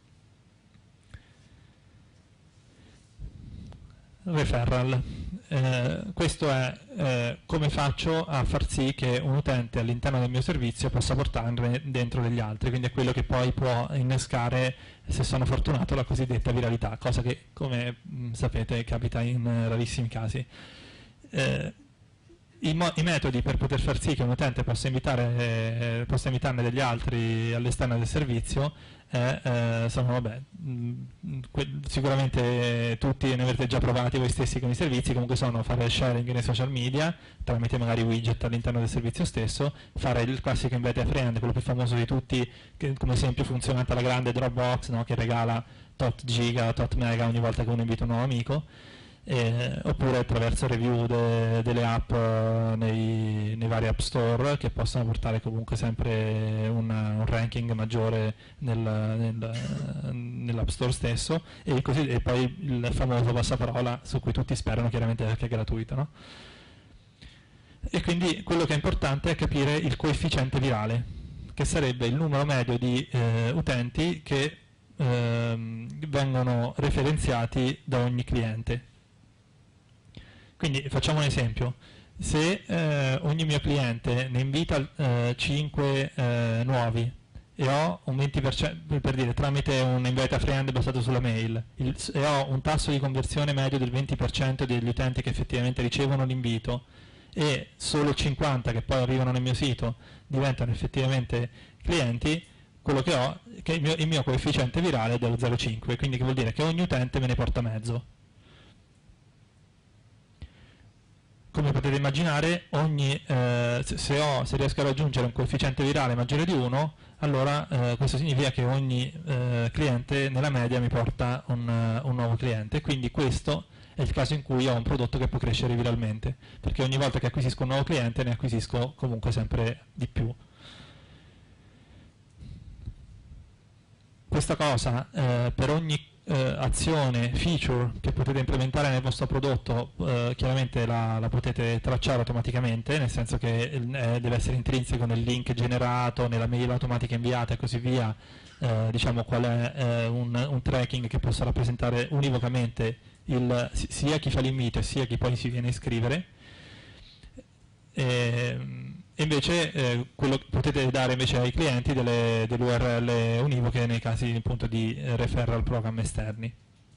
Referral. Eh, questo è eh, come faccio a far sì che un utente all'interno del mio servizio possa portare dentro degli altri, quindi è quello che poi può innescare, se sono fortunato, la cosiddetta viralità, cosa che come mh, sapete capita in uh, rarissimi casi. Eh, i, mo- I metodi per poter far sì che un utente possa, invitare, eh, possa invitarne degli altri all'esterno del servizio Eh, eh, sono, vabbè, mh, que- sicuramente tutti ne avete già provati voi stessi con i servizi, comunque sono fare sharing nei social media tramite magari widget all'interno del servizio stesso, fare il classico invite a friend, quello più famoso di tutti, che come esempio funziona alla grande Dropbox, no? Che regala tot giga, tot mega ogni volta che uno invita un nuovo amico. Eh, oppure attraverso review de, delle app uh, nei, nei vari app store che possono portare comunque sempre una, un ranking maggiore nel, nel, uh, nell'app store stesso e, così, e poi il famoso passaparola su cui tutti sperano, chiaramente perché è gratuito, no? E quindi quello che è importante è capire il coefficiente virale, che sarebbe il numero medio di eh, utenti che eh, vengono referenziati da ogni cliente. Quindi facciamo un esempio: se eh, ogni mio cliente ne invita eh, cinque eh, nuovi e ho un venti per cento, per dire, tramite un invite a friend basato sulla mail, il, e ho un tasso di conversione medio del venti per cento degli utenti che effettivamente ricevono l'invito e solo cinquanta che poi arrivano nel mio sito diventano effettivamente clienti, quello che ho è che il mio, il mio coefficiente virale è dello zero virgola cinque, quindi che vuol dire che ogni utente me ne porta mezzo. Come potete immaginare, ogni, eh, se, ho, se riesco a raggiungere un coefficiente virale maggiore di uno, allora eh, questo significa che ogni eh, cliente nella media mi porta un, uh, un nuovo cliente, quindi questo è il caso in cui ho un prodotto che può crescere viralmente, perché ogni volta che acquisisco un nuovo cliente ne acquisisco comunque sempre di più. Questa cosa eh, per ogni Uh, azione, feature che potete implementare nel vostro prodotto, uh, chiaramente la, la potete tracciare automaticamente, nel senso che eh, deve essere intrinseco nel link generato, nella mail automatica inviata e così via, uh, diciamo qual è uh, un, un tracking che possa rappresentare univocamente il, sia chi fa l'invito sia chi poi si viene a iscrivere. E, e invece eh, quello che potete dare invece ai clienti delle, delle U R L univoche nei casi appunto di referral program esterni.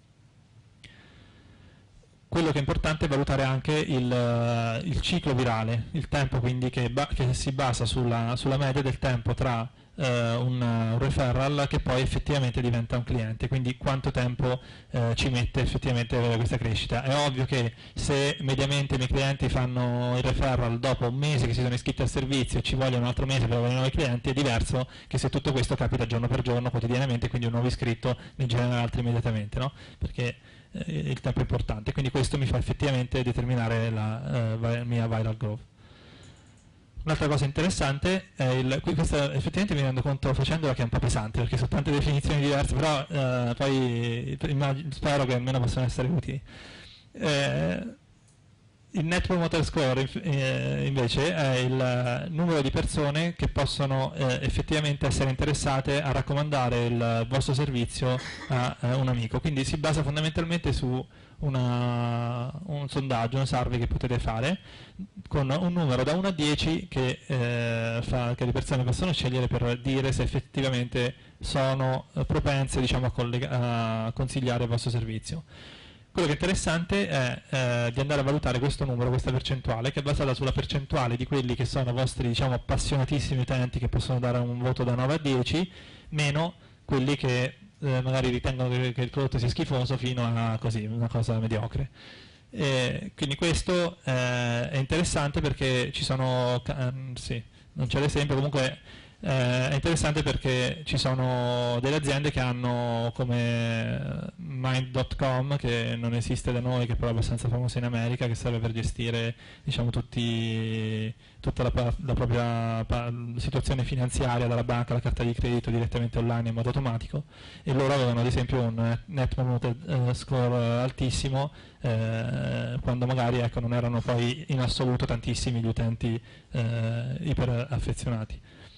Quello che è importante è valutare anche il, il ciclo virale, il tempo quindi che, ba che si basa sulla, sulla media del tempo tra eh, un, un referral che poi effettivamente diventa un cliente, quindi quanto tempo eh, ci mette effettivamente avere questa crescita. È ovvio che se mediamente i miei clienti fanno il referral dopo un mese che si sono iscritti al servizio e ci vogliono un altro mese per avere nuovi clienti, è diverso che se tutto questo capita giorno per giorno, quotidianamente, quindi un nuovo iscritto ne genera altri immediatamente, no? Perché eh, il tempo è importante, quindi questo mi fa effettivamente determinare la eh, mia viral growth. Un'altra cosa interessante è il, questa effettivamente mi rendo conto facendola che è un po' pesante perché sono tante definizioni diverse, però eh, poi immagino, spero che almeno possano essere utili. Eh, il Net Promoter Score eh, invece è il numero di persone che possono eh, effettivamente essere interessate a raccomandare il vostro servizio a eh, un amico, quindi si basa fondamentalmente su Una, un sondaggio, un survey che potete fare con un numero da uno a dieci che, eh, fa, che le persone possono scegliere per dire se effettivamente sono eh, propense, diciamo, a, a consigliare il vostro servizio. Quello che è interessante è eh, di andare a valutare questo numero, questa percentuale, che è basata sulla percentuale di quelli che sono vostri, diciamo, appassionatissimi utenti che possono dare un voto da nove a dieci, meno quelli che eh, magari ritengono che, che il prodotto sia schifoso, fino a così, una cosa mediocre. E quindi questo eh, è interessante perché ci sono, um, sì, non c'è l'esempio, comunque eh, è interessante perché ci sono delle aziende che hanno come Mind punto com, che non esiste da noi, che però è abbastanza famosa in America, che serve per gestire, diciamo, tutti, tutta la, la propria pa, situazione finanziaria, dalla banca alla carta di credito direttamente online in modo automatico, e loro avevano ad esempio un Net Promoter Score altissimo, eh, quando magari, ecco, non erano poi in assoluto tantissimi gli utenti eh, iper affezionati.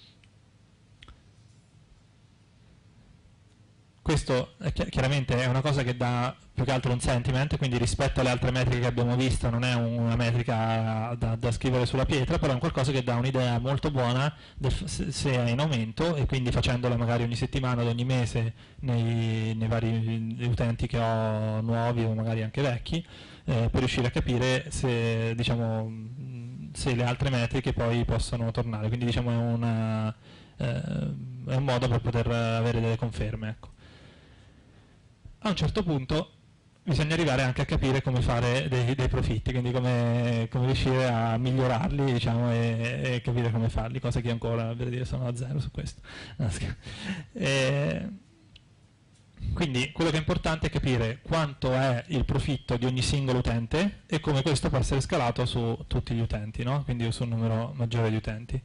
Questo è chi chiaramente è una cosa che dà più che altro un sentiment, quindi rispetto alle altre metriche che abbiamo visto non è una metrica da, da scrivere sulla pietra, però è un qualcosa che dà un'idea molto buona del, se è in aumento, e quindi facendola magari ogni settimana o ogni mese nei, nei vari utenti che ho nuovi o magari anche vecchi, eh, per riuscire a capire se, diciamo, se le altre metriche poi possono tornare. Quindi, diciamo, è, una, eh, è un modo per poter avere delle conferme, ecco. A un certo punto bisogna arrivare anche a capire come fare dei, dei profitti, quindi come, come riuscire a migliorarli, diciamo, e, e capire come farli, cosa che ancora, per dire, sono a zero su questo. No, e, quindi quello che è importante è capire quanto è il profitto di ogni singolo utente e come questo può essere scalato su tutti gli utenti, no? Quindi su un numero maggiore di utenti.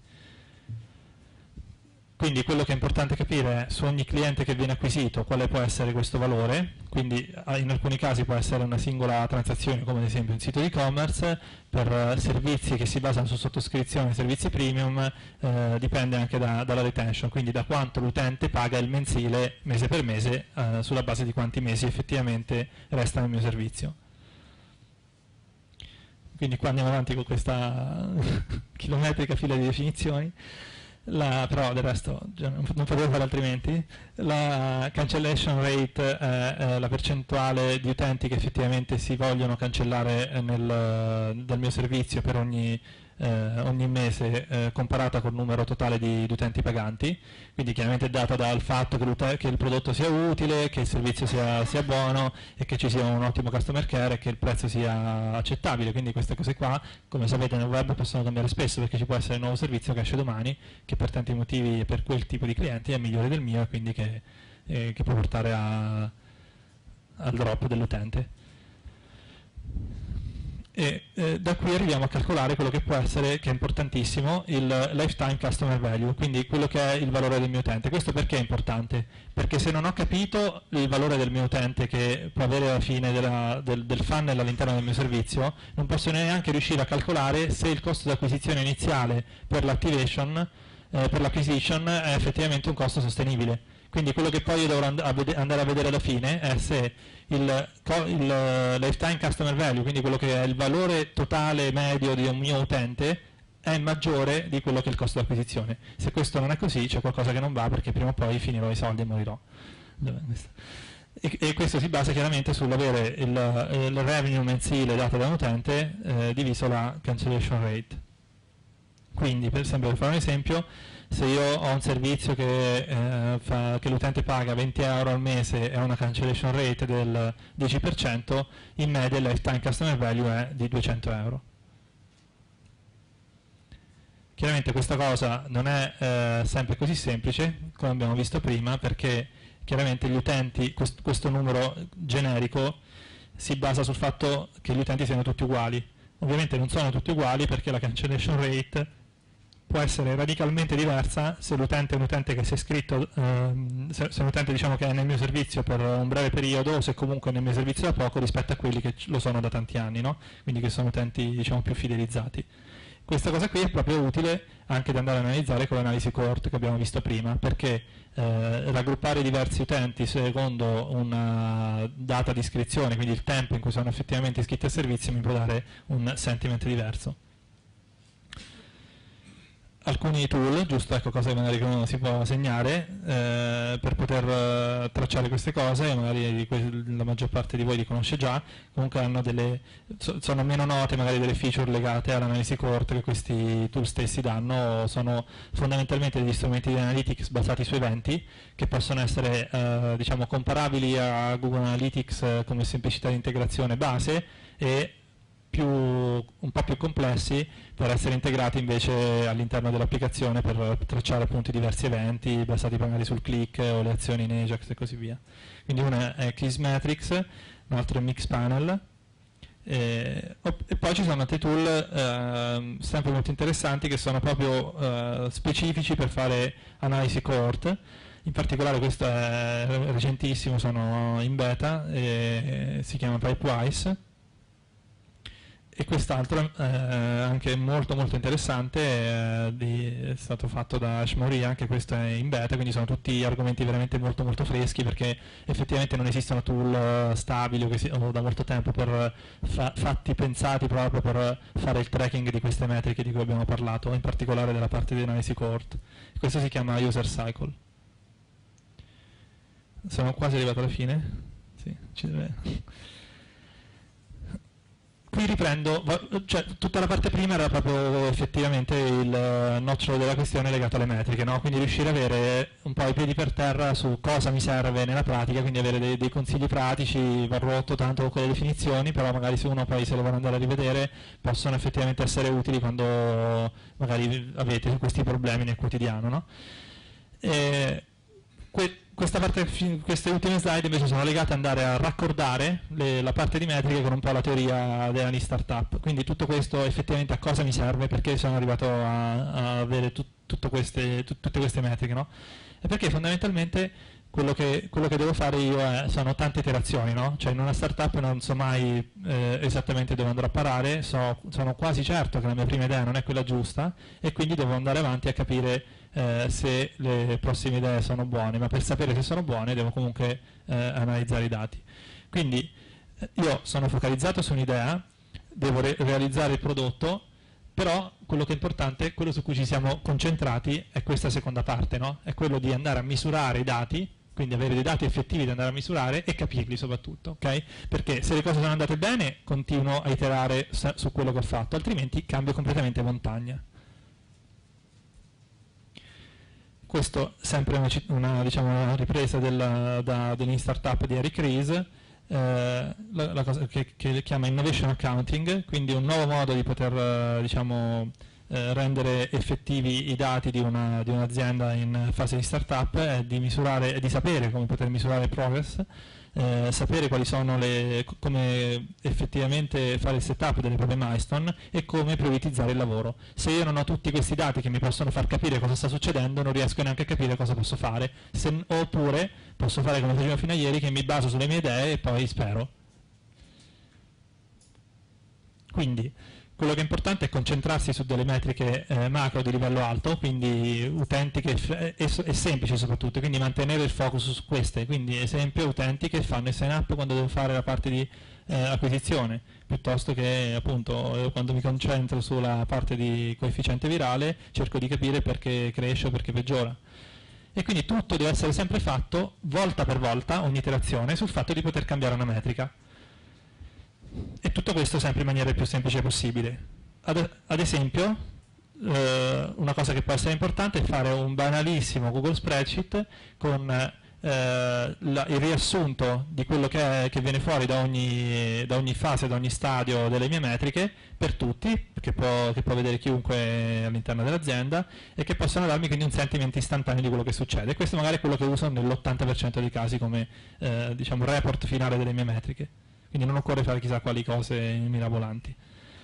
Quindi quello che è importante capire è su ogni cliente che viene acquisito quale può essere questo valore, quindi in alcuni casi può essere una singola transazione, come ad esempio un sito di e-commerce. Per servizi che si basano su sottoscrizione, servizi premium, eh, dipende anche da, dalla retention, quindi da quanto l'utente paga il mensile mese per mese, eh, sulla base di quanti mesi effettivamente resta nel mio servizio. Quindi qua andiamo avanti con questa chilometrica fila di definizioni. La, però del resto non, non potevo fare altrimenti. La cancellation rate è, è la percentuale di utenti che effettivamente si vogliono cancellare nel, dal mio servizio per ogni, eh, ogni mese, eh, comparata col numero totale di, di utenti paganti, quindi chiaramente è data dal fatto che, che il prodotto sia utile, che il servizio sia, sia buono e che ci sia un ottimo customer care e che il prezzo sia accettabile. Quindi queste cose qua, come sapete, nel web possono cambiare spesso, perché ci può essere un nuovo servizio che esce domani, che per tanti motivi e per quel tipo di clienti è migliore del mio, e quindi che, eh, che può portare a, al drop dell'utente. E eh, da qui arriviamo a calcolare quello che può essere, che è importantissimo, il lifetime customer value, quindi quello che è il valore del mio utente. Questo perché è importante? Perché se non ho capito il valore del mio utente che può avere alla fine della, del, del funnel all'interno del mio servizio, non posso neanche riuscire a calcolare se il costo di acquisizione iniziale per l'activation, eh, per l'acquisition, è effettivamente un costo sostenibile. Quindi quello che poi io dovrò and a andare a vedere alla fine è se il, il lifetime customer value, quindi quello che è il valore totale medio di un mio utente, è maggiore di quello che è il costo di acquisizione. Se questo non è così, c'è qualcosa che non va, perché prima o poi finirò i soldi e morirò. E, e questo si basa chiaramente sull'avere il, il revenue mensile dato da un utente eh, diviso la cancellation rate. Quindi, per esempio, per fare un esempio, se io ho un servizio che, eh, che l'utente paga venti euro al mese e ha una cancellation rate del dieci per cento, in media il lifetime customer value è di duecento euro. Chiaramente questa cosa non è eh, sempre così semplice, come abbiamo visto prima, perché chiaramente gli utenti, quest questo numero generico si basa sul fatto che gli utenti siano tutti uguali. Ovviamente non sono tutti uguali, perché la cancellation rate può essere radicalmente diversa se l'utente è un utente che si è iscritto, ehm, se, se è un utente, diciamo, che è nel mio servizio per un breve periodo, o se comunque è nel mio servizio da poco, rispetto a quelli che lo sono da tanti anni, no? Quindi che sono utenti, diciamo, più fidelizzati. Questa cosa qui è proprio utile anche da andare ad analizzare con l'analisi cohort che abbiamo visto prima, perché eh, raggruppare diversi utenti secondo una data di iscrizione, quindi il tempo in cui sono effettivamente iscritti al servizio, mi può dare un sentiment diverso. Alcuni tool, giusto, ecco, cose magari che uno si può segnare eh, per poter eh, tracciare queste cose, magari la maggior parte di voi li conosce già, comunque hanno delle, so, sono meno note magari delle feature legate all'analisi cohort che questi tool stessi danno, sono fondamentalmente degli strumenti di analytics basati su eventi che possono essere eh, diciamo comparabili a Google Analytics eh, come semplicità di integrazione base e più, un po' più complessi per essere integrati invece all'interno dell'applicazione per tracciare appunto diversi eventi basati magari sul click o le azioni in Ajax e così via. Quindi una è Kissmetrics, un altro è Mixpanel e, e poi ci sono altri tool eh, sempre molto interessanti che sono proprio eh, specifici per fare analisi cohort. In particolare questo è recentissimo, sono in beta e si chiama Pipewise. E quest'altro è eh, anche molto molto interessante, eh, di, è stato fatto da Ashmori, anche questo è in beta, quindi sono tutti argomenti veramente molto molto freschi perché effettivamente non esistono tool uh, stabili o, che si, o da molto tempo per fa, fatti pensati proprio per fare il tracking di queste metriche di cui abbiamo parlato, in particolare della parte di analisi cohort. Questo si chiama User Cycle. Sono quasi arrivato alla fine? Sì, ci deve... Qui riprendo, cioè tutta la parte prima era proprio effettivamente il nocciolo della questione legato alle metriche, no? Quindi riuscire ad avere un po' i piedi per terra su cosa mi serve nella pratica, quindi avere dei, dei consigli pratici, va rotto tanto con le definizioni, però magari se uno poi se le vuole andare a rivedere possono effettivamente essere utili quando magari avete questi problemi nel quotidiano, no? E que Questa parte, queste ultime slide invece sono legate ad andare a raccordare le, la parte di metriche con un po' la teoria della Lean Startup. Quindi tutto questo effettivamente a cosa mi serve, perché sono arrivato a, a avere tut, tutto queste, tut, tutte queste metriche, no? E perché fondamentalmente quello che, quello che devo fare io è, sono tante iterazioni, no? Cioè in una startup non so mai eh, esattamente dove andrò a parare, so, sono quasi certo che la mia prima idea non è quella giusta e quindi devo andare avanti a capire eh, se le prossime idee sono buone, ma per sapere se sono buone devo comunque eh, analizzare i dati. Quindi eh, io sono focalizzato su un'idea, devo re realizzare il prodotto, però quello che è importante, quello su cui ci siamo concentrati è questa seconda parte, no? È quello di andare a misurare i dati, quindi avere dei dati effettivi da andare a misurare e capirli soprattutto, ok? Perché se le cose sono andate bene continuo a iterare su quello che ho fatto, altrimenti cambio completamente montagna. Questo sempre una, una, diciamo, una ripresa della, da, dell'In Startup di Eric Ries, eh, la, la cosa che, che chiama Innovation Accounting, quindi un nuovo modo di poter diciamo, eh, rendere effettivi i dati di un'azienda in fase di startup è di misurare, è di sapere come poter misurare il progress, eh, sapere quali sono le, come effettivamente fare il setup delle proprie milestone e come prioritizzare il lavoro. Se io non ho tutti questi dati che mi possono far capire cosa sta succedendo, non riesco neanche a capire cosa posso fare, Se, oppure posso fare come facevo fino a ieri, che mi baso sulle mie idee e poi spero. Quindi quello che è importante è concentrarsi su delle metriche eh, macro di livello alto, quindi utenti che e, e semplici soprattutto, quindi mantenere il focus su queste, quindi esempio utenti che fanno il sign up quando devo fare la parte di eh, acquisizione, piuttosto che appunto quando mi concentro sulla parte di coefficiente virale cerco di capire perché cresce o perché peggiora. E quindi tutto deve essere sempre fatto volta per volta, ogni iterazione, sul fatto di poter cambiare una metrica. E tutto questo sempre in maniera il più semplice possibile. Ad, ad esempio, eh, una cosa che può essere importante è fare un banalissimo Google Spreadsheet con eh, la, il riassunto di quello che, è, che viene fuori da ogni, da ogni fase, da ogni stadio delle mie metriche, per tutti, che può, che può vedere chiunque all'interno dell'azienda, e che possono darmi quindi un sentimento istantaneo di quello che succede. E questo magari è quello che uso nell'ottanta per cento dei casi come eh, diciamo, report finale delle mie metriche. Quindi non occorre fare chissà quali cose mirabolanti.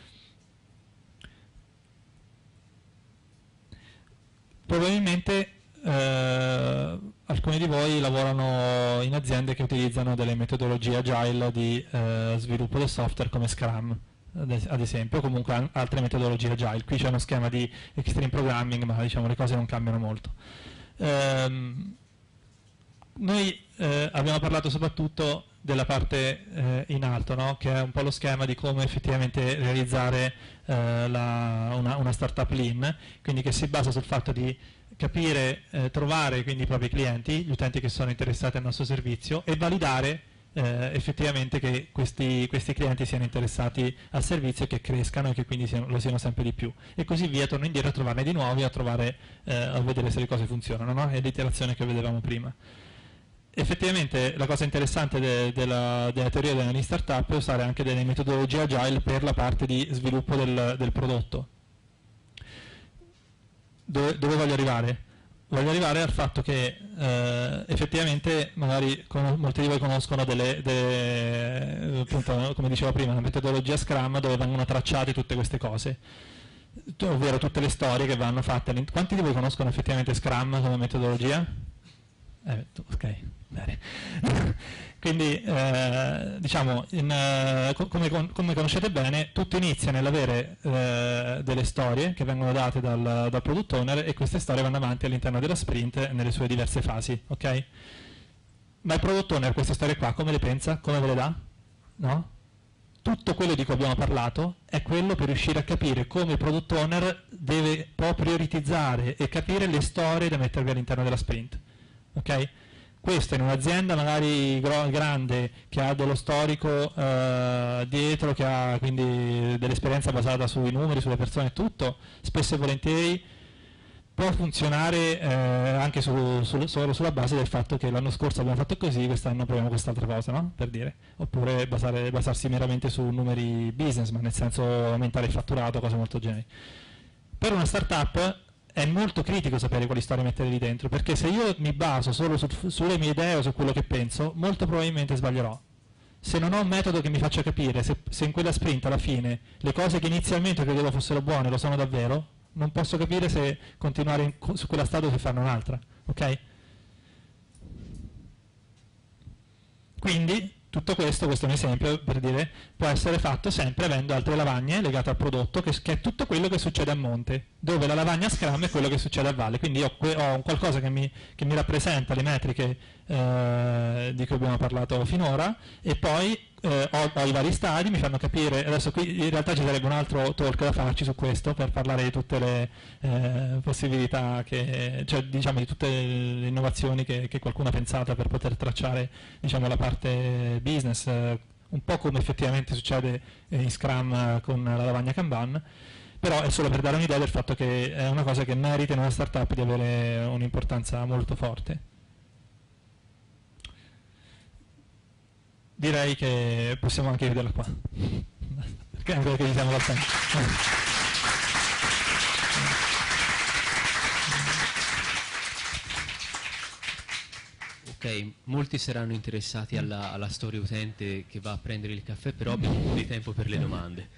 Probabilmente eh, alcuni di voi lavorano in aziende che utilizzano delle metodologie agile di eh, sviluppo del software come Scrum, ad esempio, o comunque altre metodologie agile. Qui c'è uno schema di extreme programming, ma diciamo le cose non cambiano molto. Ehm, noi eh, abbiamo parlato soprattutto della parte eh, in alto, no? Che è un po' lo schema di come effettivamente realizzare eh, la, una, una startup lean, quindi che si basa sul fatto di capire, eh, trovare quindi i propri clienti, gli utenti che sono interessati al nostro servizio, e validare eh, effettivamente che questi, questi clienti siano interessati al servizio e che crescano e che quindi siano, lo siano sempre di più. E così via, torno indietro a trovarne di nuovi, a, trovare, eh, a vedere se le cose funzionano, no? È l'iterazione che vedevamo prima. Effettivamente la cosa interessante de, de la, della teoria della Lean Startup è usare anche delle metodologie agile per la parte di sviluppo del, del prodotto. Dove, dove voglio arrivare? Voglio arrivare al fatto che eh, effettivamente magari con, molti di voi conoscono delle, delle, appunto, come dicevo prima, una metodologia Scrum dove vengono tracciate tutte queste cose, ovvero tutte le storie che vanno fatte. Quanti di voi conoscono effettivamente Scrum come metodologia? Eh, ok, bene. Quindi eh, diciamo, in, eh, come, come conoscete bene, tutto inizia nell'avere eh, delle storie che vengono date dal, dal product owner, e queste storie vanno avanti all'interno della sprint nelle sue diverse fasi, ok? Ma il product owner queste storie qua come le pensa? Come ve le dà? No? Tutto quello di cui abbiamo parlato è quello per riuscire a capire come il product owner deve, può prioritizzare e capire le storie da mettervi all'interno della sprint. Okay? Questo in un'azienda magari grande che ha dello storico eh, dietro, che ha quindi dell'esperienza basata sui numeri, sulle persone e tutto, spesso e volentieri può funzionare eh, anche su, su, solo sulla base del fatto che l'anno scorso abbiamo fatto così, quest'anno proviamo quest'altra cosa, no? Per dire. Oppure basare, basarsi meramente su numeri business, ma nel senso aumentare il fatturato, cose molto generi. Per una startup è molto critico sapere quali storie mettere lì dentro, perché se io mi baso solo su, sulle mie idee o su quello che penso, molto probabilmente sbaglierò. Se non ho un metodo che mi faccia capire se, se in quella sprint alla fine le cose che inizialmente credevo fossero buone lo sono davvero, non posso capire se continuare in, su quella strada o se farne un'altra. Ok? Quindi tutto questo, questo è un esempio per dire, può essere fatto sempre avendo altre lavagne legate al prodotto, che, che è tutto quello che succede a monte, dove la lavagna Scrum è quello che succede a valle. Quindi ho, ho un qualcosa che mi, che mi rappresenta le metriche eh, di cui abbiamo parlato finora, e poi eh, ho, ho i vari stadi, mi fanno capire. Adesso qui in realtà ci sarebbe un altro talk da farci su questo, per parlare di tutte le eh, possibilità, che, cioè diciamo di tutte le innovazioni che, che qualcuno ha pensato per poter tracciare, diciamo, la parte business, eh, un po' come effettivamente succede in Scrum eh, con la lavagna Kanban. Però è solo per dare un'idea del fatto che è una cosa che merita in una startup di avere un'importanza molto forte. Direi che possiamo anche vederla qua, perché anche perché ci siamo dal tempo. Ok, molti saranno interessati alla, alla storia utente che va a prendere il caffè, però abbiamo un po' di tempo per le domande.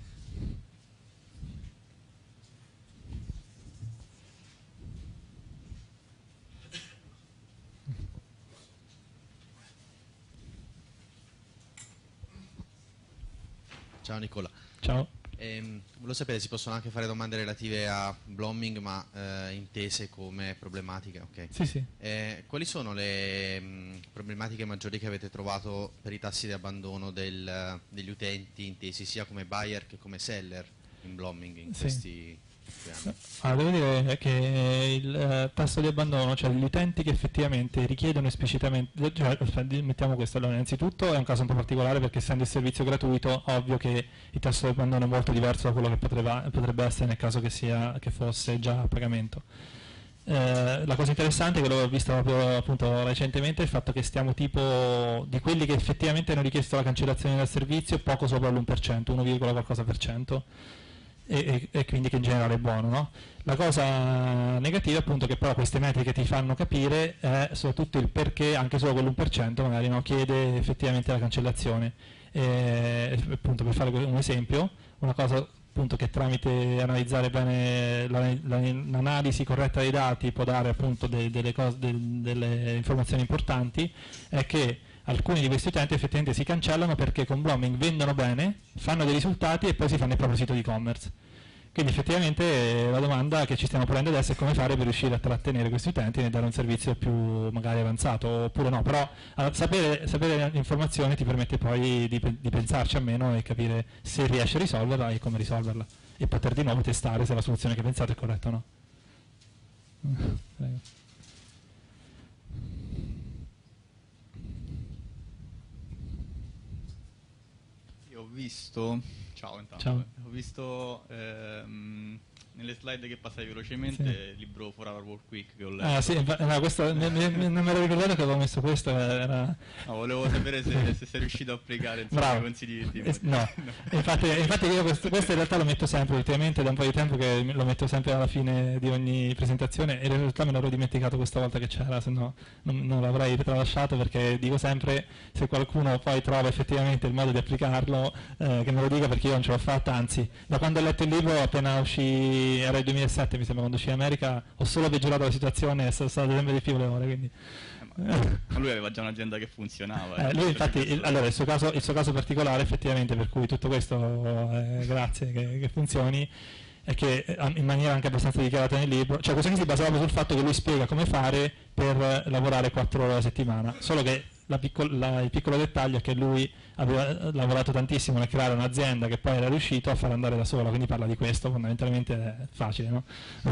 Ciao Nicola. Ciao. Ehm, volevo sapere se si possono anche fare domande relative a Blomming, ma eh, intese come problematiche. Okay. Sì, sì. Eh, quali sono le mh, problematiche maggiori che avete trovato per i tassi di abbandono del, degli utenti, intesi sia come buyer che come seller in Blomming in Sì. questi due anni? Ah, devo dire che il eh, tasso di abbandono, cioè gli utenti che effettivamente richiedono esplicitamente, cioè, mettiamo questo, allora, innanzitutto è un caso un po' particolare perché essendo il servizio gratuito, ovvio che il tasso di abbandono è molto diverso da quello che potrebbe, potrebbe essere nel caso che, sia, che fosse già a pagamento. Eh, la cosa interessante che l'ho vista proprio appunto recentemente è il fatto che stiamo tipo di quelli che effettivamente hanno richiesto la cancellazione del servizio poco sopra l'uno per cento, uno, qualcosa per cento. E, e, e quindi che in generale è buono, no? La cosa negativa appunto che però queste metriche ti fanno capire è soprattutto il perché anche solo quell'uno per cento magari no, chiede effettivamente la cancellazione. E, appunto per fare un esempio, una cosa appunto che tramite analizzare bene l'analisi corretta dei dati può dare appunto de, delle, cose, de, delle informazioni importanti, è che alcuni di questi utenti effettivamente si cancellano perché con Blomming vendono bene, fanno dei risultati e poi si fanno il proprio sito di e-commerce. Quindi effettivamente la domanda che ci stiamo ponendo adesso è come fare per riuscire a trattenere questi utenti e dare un servizio più magari avanzato, oppure no, però sapere, sapere l'informazione ti permette poi di, di pensarci a meno e capire se riesci a risolverla e come risolverla, e poter di nuovo testare se la soluzione che pensate è corretta o no. Prego. Io ho visto, ciao intanto, Ciao. ho visto ehm, nelle slide che passavi velocemente Sì. il libro For Our Work Week che ho letto. Ah sì, infa- no, questo, mi- mi- mi- non mi ero ricordato che avevo messo questo, era... No, volevo sapere se, se sei riuscito a applicare insomma, i Bravo. consigli di Es- no, infatti, infatti io questo, questo in realtà lo metto sempre, ultimamente da un po' di tempo che lo metto sempre alla fine di ogni presentazione e in realtà me l'ero dimenticato questa volta che c'era, se no non, non l'avrei tralasciato, perché dico sempre, se qualcuno poi trova effettivamente il modo di applicarlo, eh, che me lo dica, perché io non ce l'ho fatta, anzi da quando ho letto il libro appena uscì, era il duemilasette mi sembra, quando uscì in America, ho solo peggiorato la situazione e sono state sempre di più le ore, quindi... Ma lui aveva già un'azienda che funzionava. Eh, eh. lui infatti, il, allora, il suo, caso, il suo caso particolare effettivamente per cui tutto questo, eh, grazie, che, che funzioni, è che eh, in maniera anche abbastanza dichiarata nel libro, cioè questo qui si basava sul fatto che lui spiega come fare per lavorare quattro ore alla settimana, solo che la piccol- la, il piccolo dettaglio è che lui aveva lavorato tantissimo nel creare un'azienda che poi era riuscito a far andare da sola, quindi parla di questo, fondamentalmente è facile, no?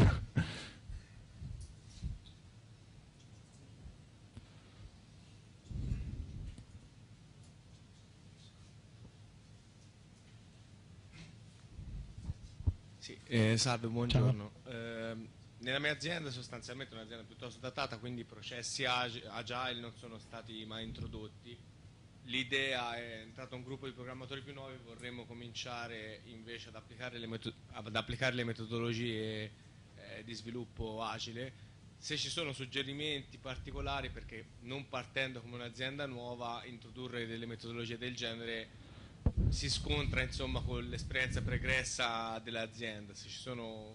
Sì, eh, salve, buongiorno. Ehm, nella mia azienda sostanzialmente è un'azienda piuttosto datata, quindi i processi ag- agile non sono stati mai introdotti. L'idea è entrato un gruppo di programmatori più nuovi, vorremmo cominciare invece ad applicare le, meto- ad applicare le metodologie eh, di sviluppo agile. Se ci sono suggerimenti particolari, perché non partendo come un'azienda nuova, introdurre delle metodologie del genere si scontra insomma con l'esperienza pregressa dell'azienda, se ci sono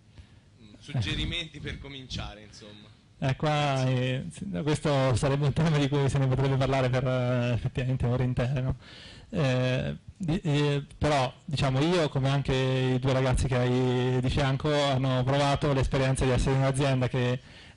mm, suggerimenti per cominciare insomma. Eh, qua, eh, sì, questo sarebbe un tema di cui se ne potrebbe parlare per eh, effettivamente ore intere, no? Eh, di- eh, però diciamo io, come anche i due ragazzi che hai di fianco, hanno provato l'esperienza di essere in un'azienda che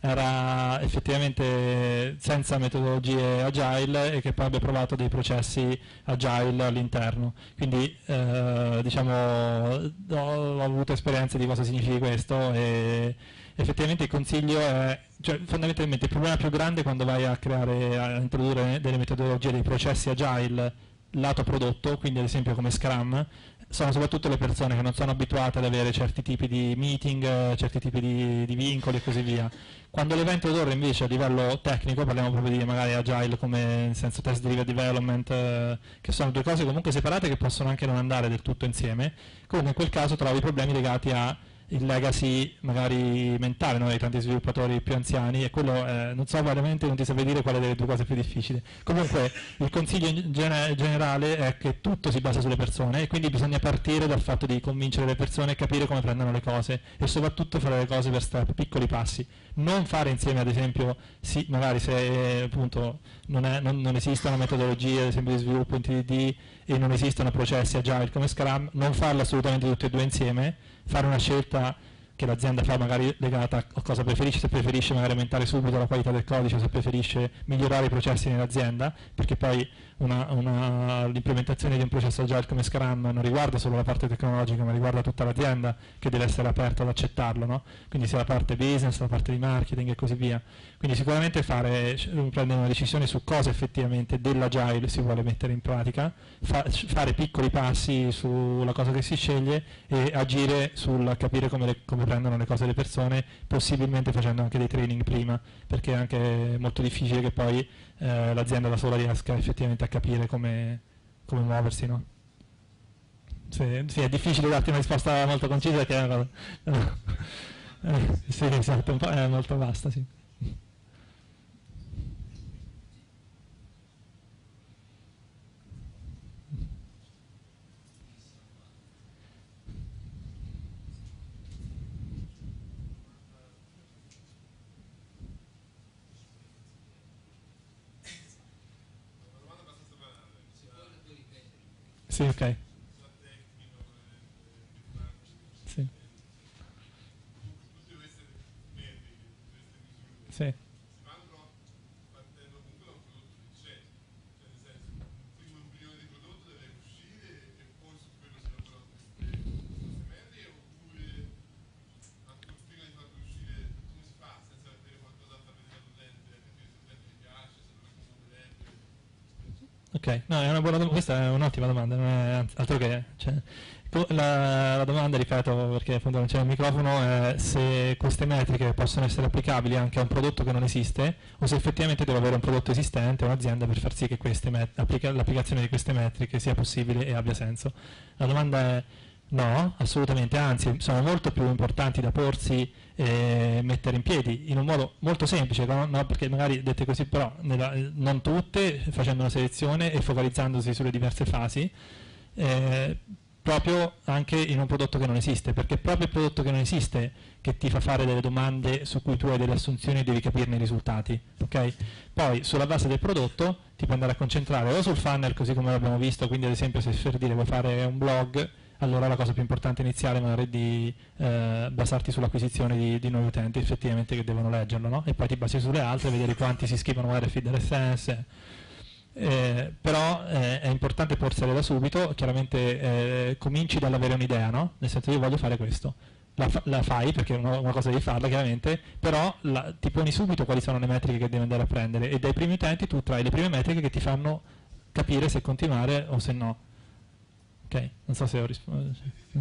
era effettivamente senza metodologie agile e che poi abbia provato dei processi agile all'interno, quindi eh, diciamo ho, ho avuto esperienze di cosa significhi questo e effettivamente il consiglio è, cioè fondamentalmente il problema più grande quando vai a creare, a introdurre delle metodologie, dei processi agile lato prodotto, quindi ad esempio come Scrum, sono soprattutto le persone che non sono abituate ad avere certi tipi di meeting, eh, certi tipi di, di vincoli e così via. Quando le vai a introdurre invece a livello tecnico, parliamo proprio di magari agile come nel senso test driven development, eh, che sono due cose comunque separate che possono anche non andare del tutto insieme, comunque in quel caso trovi problemi legati a il legacy magari mentale, no? Dei tanti sviluppatori più anziani, e quello eh, non so veramente, non ti saprei dire quale delle due cose è più difficile. Comunque il consiglio in gene- generale è che tutto si basa sulle persone e quindi bisogna partire dal fatto di convincere le persone e capire come prendono le cose e soprattutto fare le cose per step, piccoli passi, non fare insieme ad esempio, sì, magari se eh, appunto non, è, non, non esistono metodologie ad esempio di sviluppo in T D D e non esistono processi agile come Scrum, non farle assolutamente tutte e due insieme, fare una scelta che l'azienda fa magari legata a cosa preferisce, se preferisce magari aumentare subito la qualità del codice, se preferisce migliorare i processi nell'azienda, perché poi una, una, l'implementazione di un processo agile come Scrum non riguarda solo la parte tecnologica, ma riguarda tutta l'azienda che deve essere aperta ad accettarlo, no? Quindi sia la parte business, la parte di marketing e così via. Quindi sicuramente fare, prendere una decisione su cosa effettivamente dell'agile si vuole mettere in pratica, fa, fare piccoli passi sulla cosa che si sceglie e agire sul capire come, le, come prendono le cose le persone, possibilmente facendo anche dei training prima, perché è anche molto difficile che poi eh, l'azienda da sola riesca effettivamente a capire come, come muoversi, no? Sì, sì, è difficile darti una risposta molto concisa perché è una cosa... eh, sì, esatto, un po' è molto vasta, sì. Sì, ok. Sì. Sì. Ok, no, è una buona dom- questa è un'ottima domanda, non è altro che... Cioè, la, la domanda, ripeto, perché appunto non c'è il microfono, è se queste metriche possono essere applicabili anche a un prodotto che non esiste o se effettivamente devo avere un prodotto esistente o un'azienda per far sì che queste met- applica- l'applicazione di queste metriche sia possibile e abbia senso. La domanda è no, assolutamente, anzi sono molto più importanti da porsi e mettere in piedi in un modo molto semplice, no? No, perché magari dette così, però nella, non tutte, facendo una selezione e focalizzandosi sulle diverse fasi, eh, proprio anche in un prodotto che non esiste, perché è proprio il prodotto che non esiste che ti fa fare delle domande su cui tu hai delle assunzioni e devi capirne i risultati, ok? Poi sulla base del prodotto ti puoi andare a concentrare o sul funnel, così come l'abbiamo visto, quindi ad esempio se per dire vuoi fare un blog, allora la cosa più importante iniziale magari è di eh, basarti sull'acquisizione di, di nuovi utenti effettivamente che devono leggerlo, no? E poi ti basi sulle altre, vedere quanti si iscrivono a R F I D R S S. Eh, però eh, è importante porsele da subito, chiaramente eh, cominci dall'avere un'idea, no? Nel senso io voglio fare questo, la, fa- la fai perché è una, una cosa devi farla chiaramente, però la, ti poni subito quali sono le metriche che devi andare a prendere e dai primi utenti tu trai le prime metriche che ti fanno capire se continuare o se no. Ok, non so se ho risposto.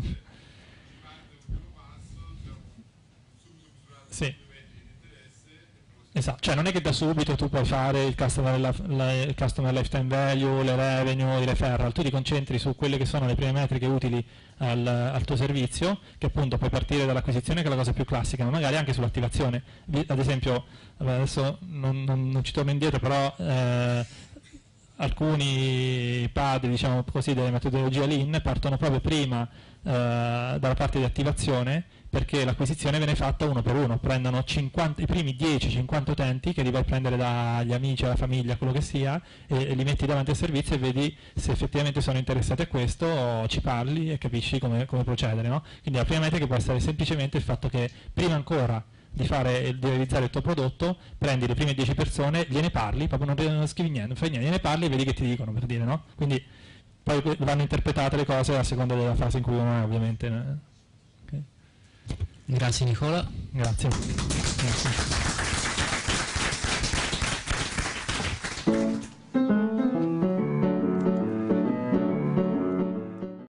Sì. Esatto, cioè non è che da subito tu puoi fare il customer, la, la, il customer lifetime value, le revenue, i referral, tu ti concentri su quelle che sono le prime metriche utili al, al tuo servizio, che appunto puoi partire dall'acquisizione che è la cosa più classica, ma magari anche sull'attivazione. Ad esempio, adesso non, non, non ci torno indietro, però eh, alcuni padri, diciamo così, delle metodologie Lean partono proprio prima eh, dalla parte di attivazione, perché l'acquisizione viene fatta uno per uno, prendono cinquanta, i primi dieci cinquanta utenti che li vai a prendere dagli amici, alla famiglia, quello che sia, e, e li metti davanti al servizio e vedi se effettivamente sono interessati a questo, o ci parli e capisci come, come procedere, no? Quindi la prima metrica può essere semplicemente il fatto che prima ancora di, fare, di realizzare il tuo prodotto, prendi le prime dieci persone, gliene parli, proprio non, non scrivi niente, non fai niente, gliene parli e vedi che ti dicono, per dire, no? Quindi poi vanno interpretate le cose a seconda della fase in cui uno è, ovviamente. Okay. Grazie Nicola. Grazie. Grazie.